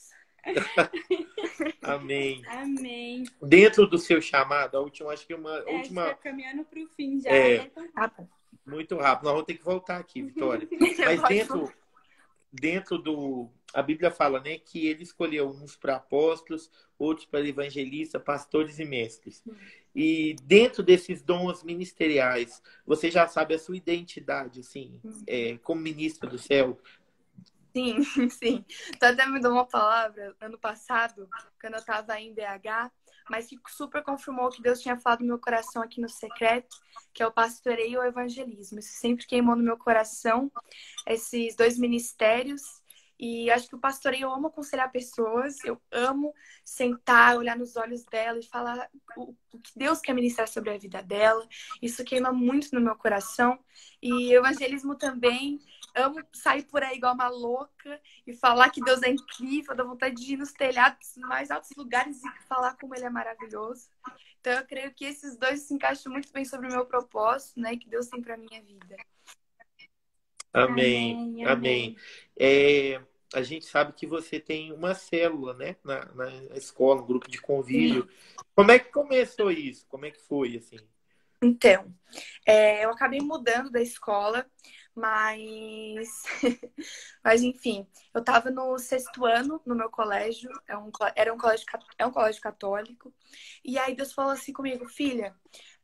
Amém. Amém. Dentro do seu chamado, a última, acho que uma A gente última, tá caminhando pro fim já, É. né? Tá bom. muito rápido. Nós vamos ter que voltar aqui, Vitória. Mas dentro do. A Bíblia fala, né, que ele escolheu uns para apóstolos, outros para evangelistas, pastores e mestres. E dentro desses dons ministeriais, você já sabe a sua identidade, assim, como ministra do céu. Sim, sim. Tu até me deu uma palavra ano passado, quando eu tava em BH, mas que super confirmou que Deus tinha falado no meu coração aqui no secreto, que é o pastoreio e o evangelismo. Isso sempre queimou no meu coração, esses dois ministérios. E acho que o pastoreio, eu amo aconselhar pessoas, eu amo sentar, olhar nos olhos dela e falar o que Deus quer ministrar sobre a vida dela. Isso queima muito no meu coração. E evangelismo também. Amo sair por aí igual uma louca e falar que Deus é incrível, dá vontade de ir nos telhados mais altos lugares e falar como Ele é maravilhoso. Então eu creio que esses dois se encaixam muito bem sobre o meu propósito, né, que Deus tem para minha vida. Amém. Amém, Amém. A gente sabe que você tem uma célula, né, na escola, um grupo de convívio. Como é que começou isso? Como é que foi, assim? Então, eu acabei mudando da escola, mas, mas enfim, eu estava no 6º ano no meu colégio, é um colégio católico, e aí Deus falou assim comigo, filha,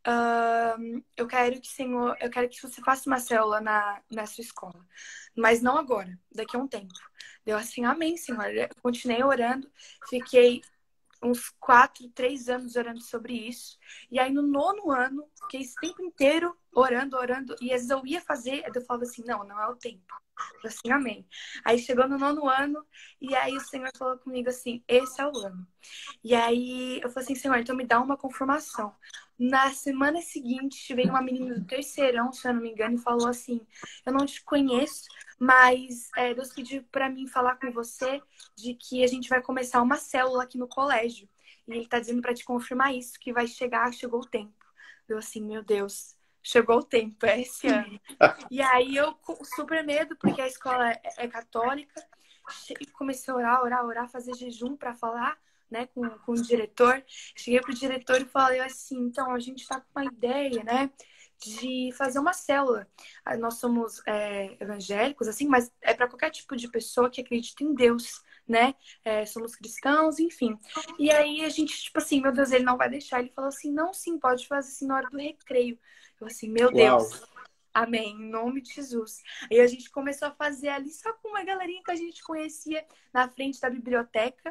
eu quero que você faça uma célula na sua escola, mas não agora, daqui a um tempo. Deu assim, amém, Senhor. Eu continuei orando, fiquei uns 3 anos orando sobre isso. E aí no 9º ano, fiquei esse tempo inteiro orando. E às vezes eu ia fazer, eu falava assim, não é o tempo. Eu assim, amém. Aí chegou no 9º ano, e aí o Senhor falou comigo assim, esse é o ano. E aí eu falei assim, Senhor, então me dá uma confirmação. Na semana seguinte, veio uma menina do 3º, se eu não me engano, e falou assim, eu não te conheço, mas Deus pediu para mim falar com você de que a gente vai começar uma célula aqui no colégio. E ele tá dizendo para te confirmar isso, que chegou o tempo. Eu assim, meu Deus, chegou o tempo, é esse ano. E aí eu com super medo, porque a escola é católica, e comecei a orar, fazer jejum para falar, né, com o diretor. Cheguei pro diretor e falei assim, então, a gente tá com uma ideia, né, de fazer uma célula. Nós somos evangélicos, assim, mas é para qualquer tipo de pessoa que acredita em Deus, né? Somos cristãos, enfim. E aí a gente, tipo assim, meu Deus, ele não vai deixar. Ele falou assim, não, sim, pode fazer assim na hora do recreio. Eu assim, meu Uau. Deus. Amém, em nome de Jesus. Aí a gente começou a fazer ali só com uma galerinha que a gente conhecia na frente da biblioteca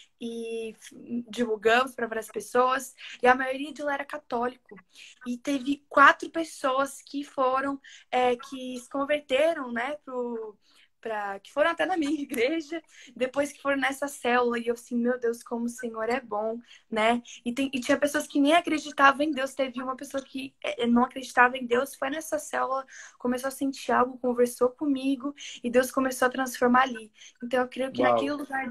e divulgamos para várias pessoas e a maioria de lá era católico e teve 4 pessoas que foram que se converteram, né, que foram até na minha igreja, depois que foram nessa célula, e eu assim, meu Deus, como o Senhor é bom, né? E tinha pessoas que nem acreditavam em Deus, teve uma pessoa que não acreditava em Deus, foi nessa célula, começou a sentir algo, conversou comigo, e Deus começou a transformar ali. Então eu creio que Uau. naquele lugar,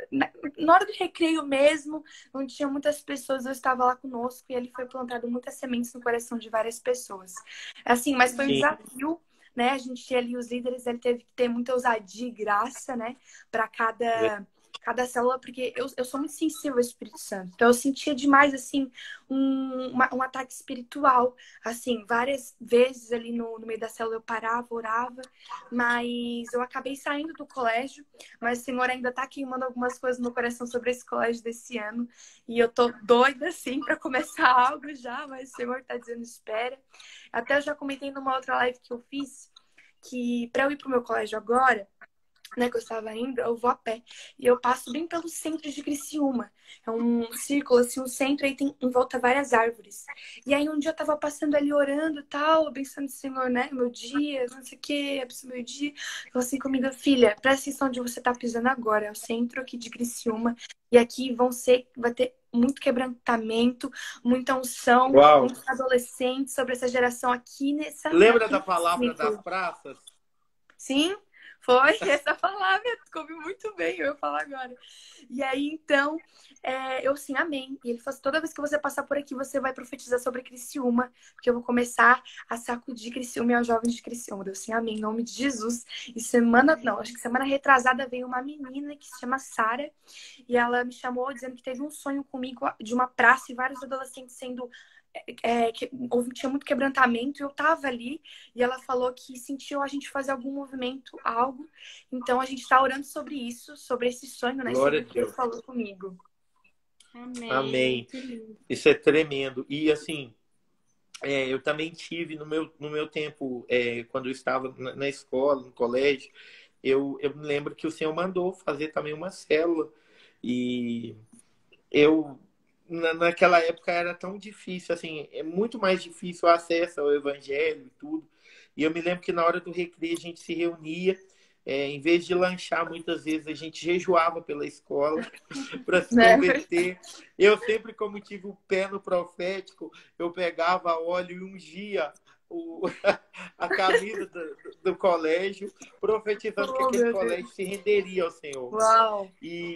na hora do recreio mesmo, onde tinha muitas pessoas, eu estava lá conosco, e ali foi plantado muitas sementes no coração de várias pessoas. Assim, mas foi um Sim. desafio, né? A gente tinha ali os líderes, ele teve que ter muita ousadia e graça, né? Para cada cada célula, porque eu sou muito sensível ao Espírito Santo. Então eu sentia demais, assim, um ataque espiritual. Assim, várias vezes ali no meio da célula eu parava, orava, mas eu acabei saindo do colégio, mas o Senhor ainda tá queimando algumas coisas no meu coração sobre esse colégio desse ano. E eu tô doida, assim, para começar algo já, mas o Senhor tá dizendo espera. Até eu já comentei numa outra live que eu fiz, que para eu ir pro meu colégio agora, né, que eu estava indo, eu vou a pé. E eu passo bem pelo centro de Criciúma. É um círculo, assim, um centro, aí tem em volta várias árvores. E aí um dia eu tava passando ali orando e tal, abençoando o Senhor, né, meu dia, não sei o que, abençoando meu dia. Falou assim comigo, filha, presta atenção onde você tá pisando agora. É o centro aqui de Criciúma. E aqui vai ter muito quebrantamento, muita unção, Uau! muitos adolescentes sobre essa geração aqui Lembra aqui da nesse palavra das círculo. praças? Sim, foi essa palavra, coube muito bem, eu ia falar agora. E aí, então, eu assim, amém. E ele falou assim, toda vez que você passar por aqui, você vai profetizar sobre Criciúma, porque eu vou começar a sacudir Criciúma e aos jovens de Criciúma. Eu assim, amém, em nome de Jesus. E acho que semana retrasada veio uma menina que se chama Sara, e ela me chamou dizendo que teve um sonho comigo de uma praça e vários adolescentes sendo... tinha muito quebrantamento e eu tava ali e ela falou que sentiu a gente fazer algum movimento, algo. Então a gente tá orando sobre isso, sobre esse sonho, né? Glória Sobre a o que Deus Deus. falou comigo. Amém. Amém. Que lindo. Isso é tremendo. E assim, eu também tive no meu tempo, quando eu estava na escola, no colégio, eu me lembro que o Senhor mandou fazer também uma célula. E eu, naquela época, era tão difícil, assim, é muito mais difícil o acesso ao evangelho e tudo. E eu me lembro que na hora do recreio a gente se reunia, em vez de lanchar, muitas vezes a gente jejuava pela escola para se Né? converter. Eu sempre, como tive o pé no profético, eu pegava óleo e ungia a camisa do colégio, profetizando que Oh, aquele meu colégio Deus. se renderia ao Senhor. Uau.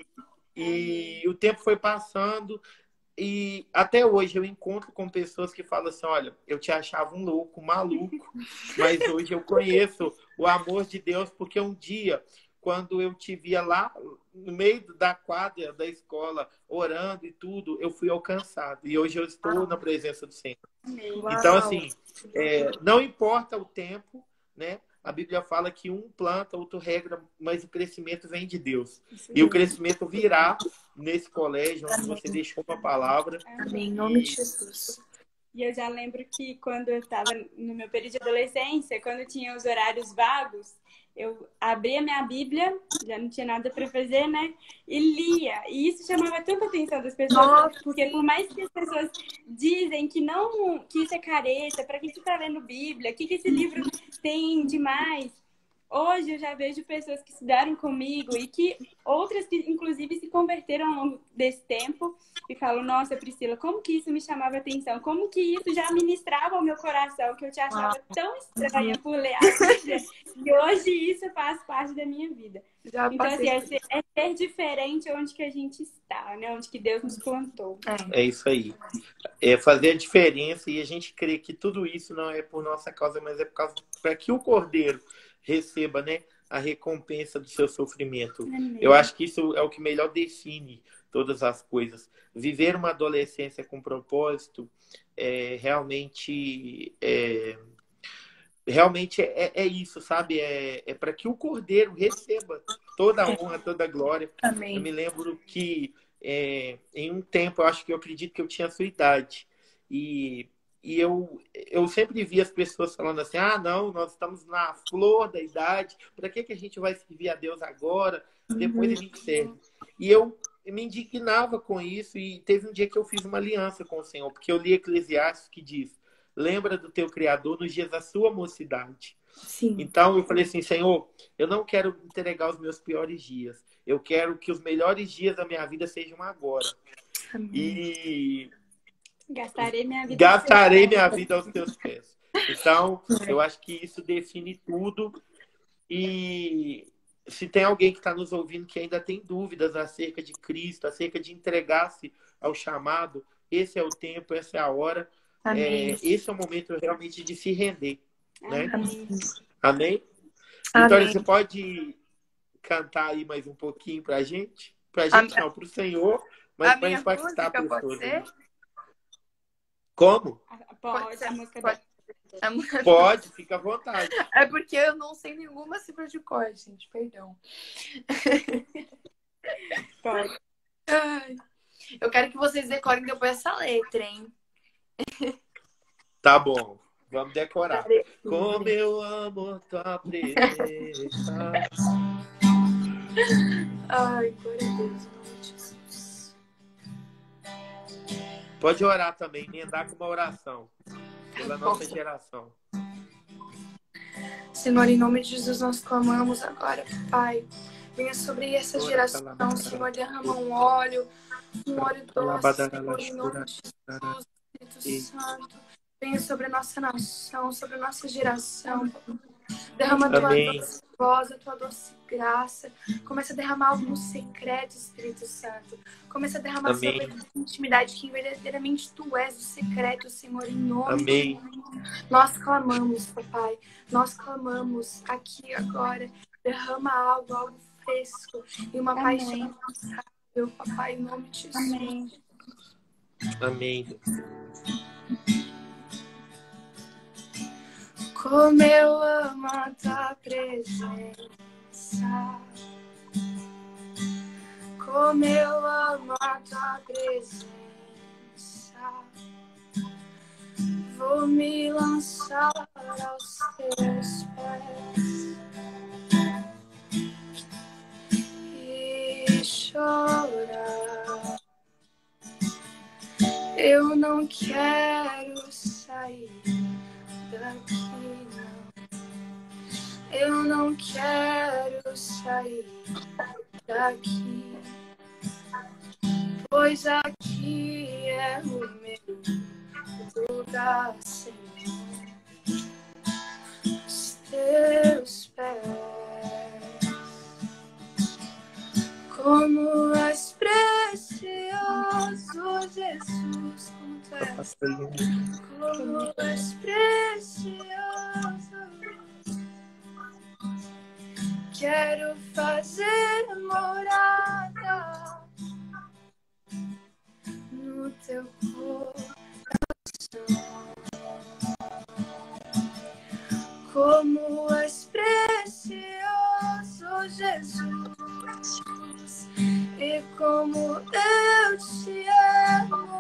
E o tempo foi passando e até hoje eu encontro com pessoas que falam assim, olha, eu te achava um louco, um maluco, mas hoje eu conheço o amor de Deus, porque um dia, quando eu te via lá no meio da quadra da escola, orando e tudo, eu fui alcançado. E hoje eu estou na presença do Senhor. Então, Uau. assim, não importa o tempo, né? A Bíblia fala que um planta, outro regra, mas o crescimento vem de Deus. E o crescimento virá nesse colégio onde você deixou uma palavra. Amém. Em nome de Jesus. E eu já lembro que quando eu estava no meu período de adolescência, quando tinha os horários vagos, eu abria minha Bíblia, já não tinha nada para fazer, né? E lia. E isso chamava tanta atenção das pessoas, Nossa. porque por mais que as pessoas dizem que não, que isso é careta, para que você está lendo Bíblia, o que esse livro tem demais? Hoje eu já vejo pessoas que estudaram comigo e que outras que inclusive se converteram ao longo desse tempo e falam, nossa, Priscila, como que isso me chamava atenção? Como que isso já ministrava o meu coração, que eu te achava tão estranha por ler a Bíblia, e hoje isso faz parte da minha vida. Já Então, assim, passei. é ser diferente onde que a gente está, né? Onde que Deus nos plantou. É isso aí. É fazer a diferença e a gente crê que tudo isso não é por nossa causa, mas é por causa para que o Cordeiro receba, né, a recompensa do seu sofrimento. Amém. Eu acho que isso é o que melhor define todas as coisas. Viver uma adolescência com propósito realmente é isso, sabe? É para que o Cordeiro receba toda a honra, toda a glória. Amém. Eu me lembro que em um tempo, eu acredito que eu tinha a sua idade. E eu sempre vi as pessoas falando assim, não, nós estamos na flor da idade, para que a gente vai servir a Deus agora? Depois a gente serve. E eu me indignava com isso e teve um dia que eu fiz uma aliança com o Senhor, porque eu li Eclesiastes que diz, lembra do teu Criador nos dias da sua mocidade. Sim. Então eu falei assim, Senhor, eu não quero entregar os meus piores dias, eu quero que os melhores dias da minha vida sejam agora. Amém. E Gastarei minha vida aos teus pés. Então, eu acho que isso define tudo. E se tem alguém que está nos ouvindo que ainda tem dúvidas acerca de Cristo, acerca de entregar-se ao chamado, esse é o tempo, essa é a hora. Esse é o momento realmente de se render. Né? Amém? Vitória, você pode cantar aí mais um pouquinho para a gente? pra gente não, pro Senhor, mas A pra minha impactar música pode pessoas. ser? Como? Pode, a música Pode. Pode, fica à vontade. É porque eu não sei nenhuma cifra de cor, gente. Perdão. pode. Ai. Eu quero que vocês decorem depois essa letra, hein? Tá bom, vamos decorar. Como eu amo tua presença. Ai, glória a Deus, em nome de Jesus. Pode orar também, emendar com uma oração pela nossa geração. Senhor, em nome de Jesus, nós clamamos agora, Pai. Venha sobre essa geração, Senhor, derrama um óleo doce, Senhor, em nome de Jesus, Espírito Santo. Venha sobre a nossa nação, sobre a nossa geração. Derrama a tua doce voz, a tua doce graça. Começa a derramar algo no secreto, Espírito Santo. Começa a derramar sobre a intimidade que verdadeiramente tu és, o secreto, Senhor, em nome de Jesus. Nós clamamos, papai. Nós clamamos aqui agora. Derrama algo fresco e uma paixão incansável, papai, em nome de Jesus. Amém. Como eu amo a tua presença, como eu amo a tua presença, vou me lançar aos teus pés e chorar. Eu não quero sair daqui, não. Eu não quero sair daqui, pois aqui é o meu lugar, Senhor. Os teus pés, como és precioso, Jesus, como tu és. Como és precioso, quero fazer morada no teu coração. Como és precioso, Jesus, e como eu te amo.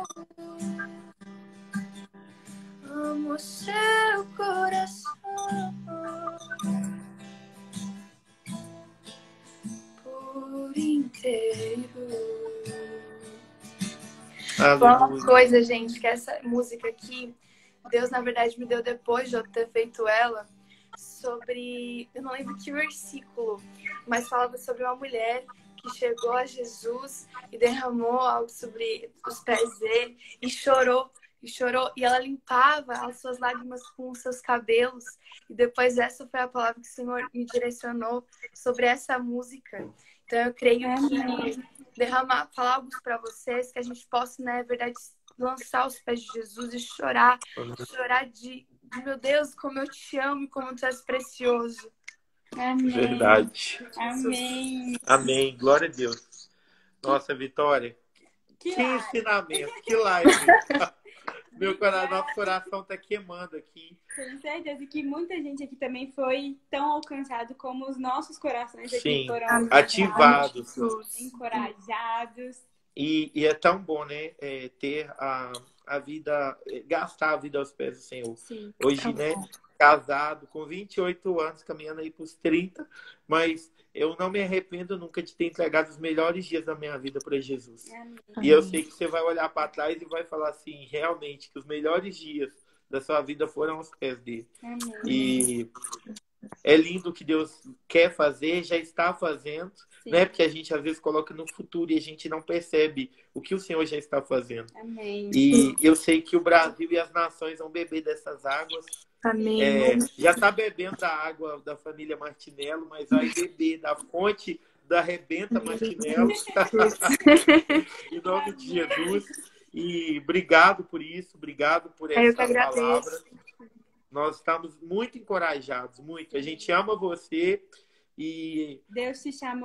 Amo seu coração por inteiro. Uma coisa, gente, que essa música aqui, Deus, na verdade, me deu depois de eu ter feito ela, sobre, eu não lembro que versículo, mas falava sobre uma mulher que chegou a Jesus e derramou algo sobre os pés dele e chorou. E ela limpava as suas lágrimas com os seus cabelos. E depois essa foi a palavra que o Senhor me direcionou sobre essa música. Então eu creio que falar algo para vocês, que a gente possa, na verdade, lançar aos pés de Jesus e chorar de meu Deus, como eu te amo e como tu és precioso. Amém. Verdade. Amém. Amém. Glória a Deus. Nossa, Vitória, que ensinamento, que live. Nosso coração tá queimando aqui. Tenho certeza que muita gente aqui também foi tão alcançado como os nossos corações aqui foram ativados, encorajados. E é tão bom, né? Ter a vida, gastar a vida aos pés do Senhor. Sim, hoje, né? Casado, com 28 anos, caminhando aí pros 30, mas eu não me arrependo nunca de ter entregado os melhores dias da minha vida para Jesus. Amém. E eu sei que você vai olhar para trás e vai falar assim, realmente, que os melhores dias da sua vida foram aos pés dele. Amém. E é lindo o que Deus quer fazer, já está fazendo, né? Porque a gente às vezes coloca no futuro e a gente não percebe o que o Senhor já está fazendo. Amém. E eu sei que o Brasil e as nações vão beber dessas águas. Amém. Já está bebendo a água da família Martinello, mas vai beber da fonte da Rebenta Martinello. Em nome de Jesus. E obrigado por isso, obrigado por essa palavra. Nós estamos muito encorajados, muito. A gente ama você e... Deus te chamou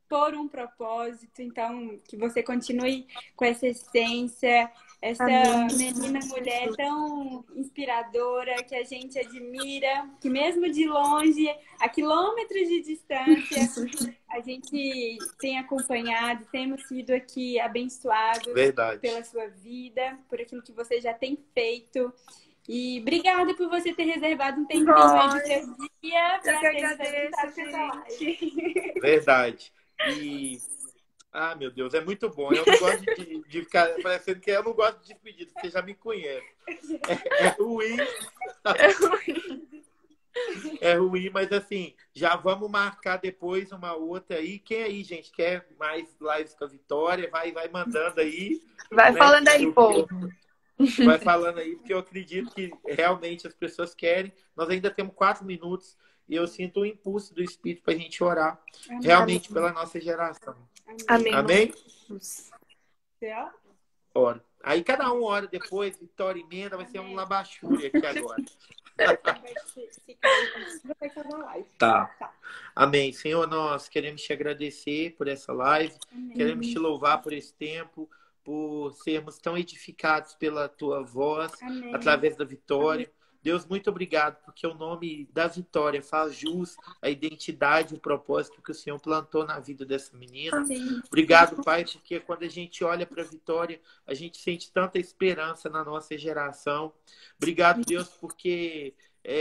por um propósito. Então, que você continue com essa essência, essa menina mulher tão inspiradora, que a gente admira, que mesmo de longe, a quilômetros de distância, a gente tem acompanhado, temos sido aqui abençoados Verdade. pela sua vida, por aquilo que você já tem feito. E obrigada por você ter reservado um tempinho aí do seu dia para ter apresentado essa live. Verdade. E... Ah, meu Deus, é muito bom. Eu não gosto de ficar parecendo que eu não gosto de despedida, porque você já me conhece. É ruim. É ruim, mas assim, já vamos marcar depois uma outra aí. Quem aí, gente, quer mais lives com a Vitória? Vai mandando aí. Vai né? falando aí, povo. Vai falando aí, porque eu acredito que realmente as pessoas querem. Nós ainda temos 4 minutos e eu sinto o impulso do Espírito para a gente orar realmente pela nossa geração. Amém. Amém? Amém. Ora. Aí cada um ora depois, Vitória emenda, vai ser um labachúria aqui agora. Tá. Amém. Senhor, nós queremos te agradecer por essa live. Amém. Queremos te louvar por esse tempo, por sermos tão edificados pela tua voz, Amém. através da Vitória. Amém. Deus, muito obrigado, porque o nome da Vitória faz jus à identidade e o propósito que o Senhor plantou na vida dessa menina. Sim. Obrigado, Pai, porque quando a gente olha para a Vitória, a gente sente tanta esperança na nossa geração. Obrigado, Deus, porque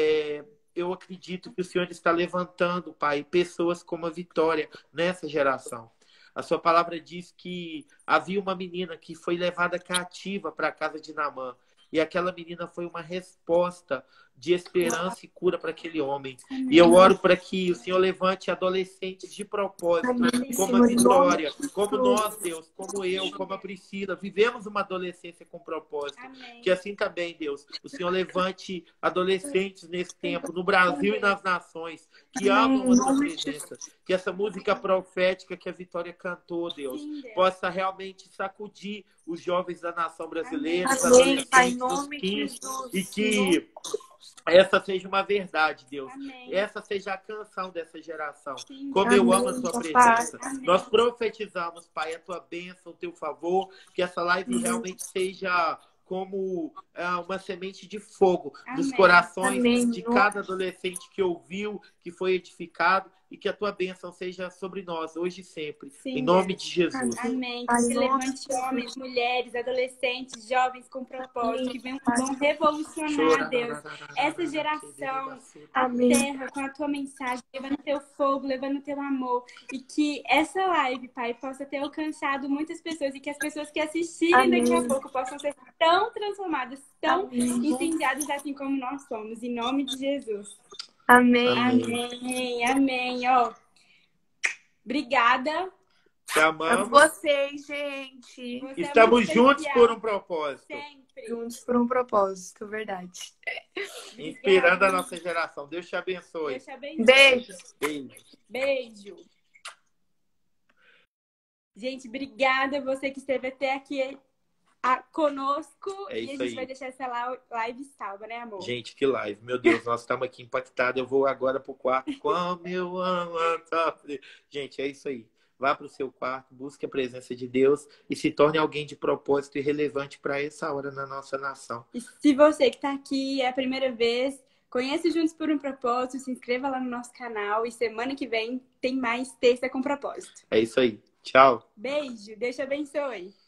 eu acredito que o Senhor está levantando, Pai, pessoas como a Vitória nessa geração. A sua palavra diz que havia uma menina que foi levada cativa para a casa de Naamã. E aquela menina foi uma resposta de esperança e cura para aquele homem. Amém. E eu oro para que o Senhor levante adolescentes de propósito, amém, como a Vitória, como nós, Deus, como eu, como a Priscila, vivemos uma adolescência com propósito. Amém. Que assim também, Deus, o Senhor levante adolescentes nesse tempo, no Brasil e nas nações, que amam a tua presença. Que essa música profética que a Vitória cantou, Deus, possa realmente sacudir os jovens da nação brasileira, os adolescentes dos 15, e que essa seja uma verdade, Deus. Amém. Essa seja a canção dessa geração. Sim. Como eu amo a tua presença. Nós profetizamos, Pai, a tua bênção, o teu favor, que essa live realmente seja como uma semente de fogo nos corações de cada adolescente que ouviu, que foi edificado, e que a tua bênção seja sobre nós, hoje e sempre. Sim, em nome de Jesus. Amém. Que se levante homens, mulheres, adolescentes, jovens com propósito, que vão revolucionar, Deus, essa geração, a terra, com a tua mensagem, levando o teu fogo, levando o teu amor. E que essa live, Pai, possa ter alcançado muitas pessoas e que as pessoas que assistirem daqui a pouco possam ser tão transformadas, tão incendiadas assim como nós somos. Em nome de Jesus. Amém. Amém. Amém. Ó, obrigada. Te amamos. A vocês, gente. Você estamos juntos especial. por um propósito. Sempre. Juntos por um propósito, verdade. Inspirando a nossa geração. Deus te abençoe. Deus te abençoe. Beijo. Beijo. Gente, obrigada você que esteve até aqui conosco. É e a isso gente aí. vai deixar essa live salva, né, amor? Gente, que live. Meu Deus, nós estamos aqui impactados. Eu vou agora pro quarto. Como eu amo a tua... Gente, é isso aí. Vá para o seu quarto, busque a presença de Deus e se torne alguém de propósito e relevante para essa hora na nossa nação. E se você que está aqui é a primeira vez, conhece Juntos por um Propósito, se inscreva lá no nosso canal e semana que vem tem mais Terça com Propósito. É isso aí. Tchau. Beijo, Deus te abençoe.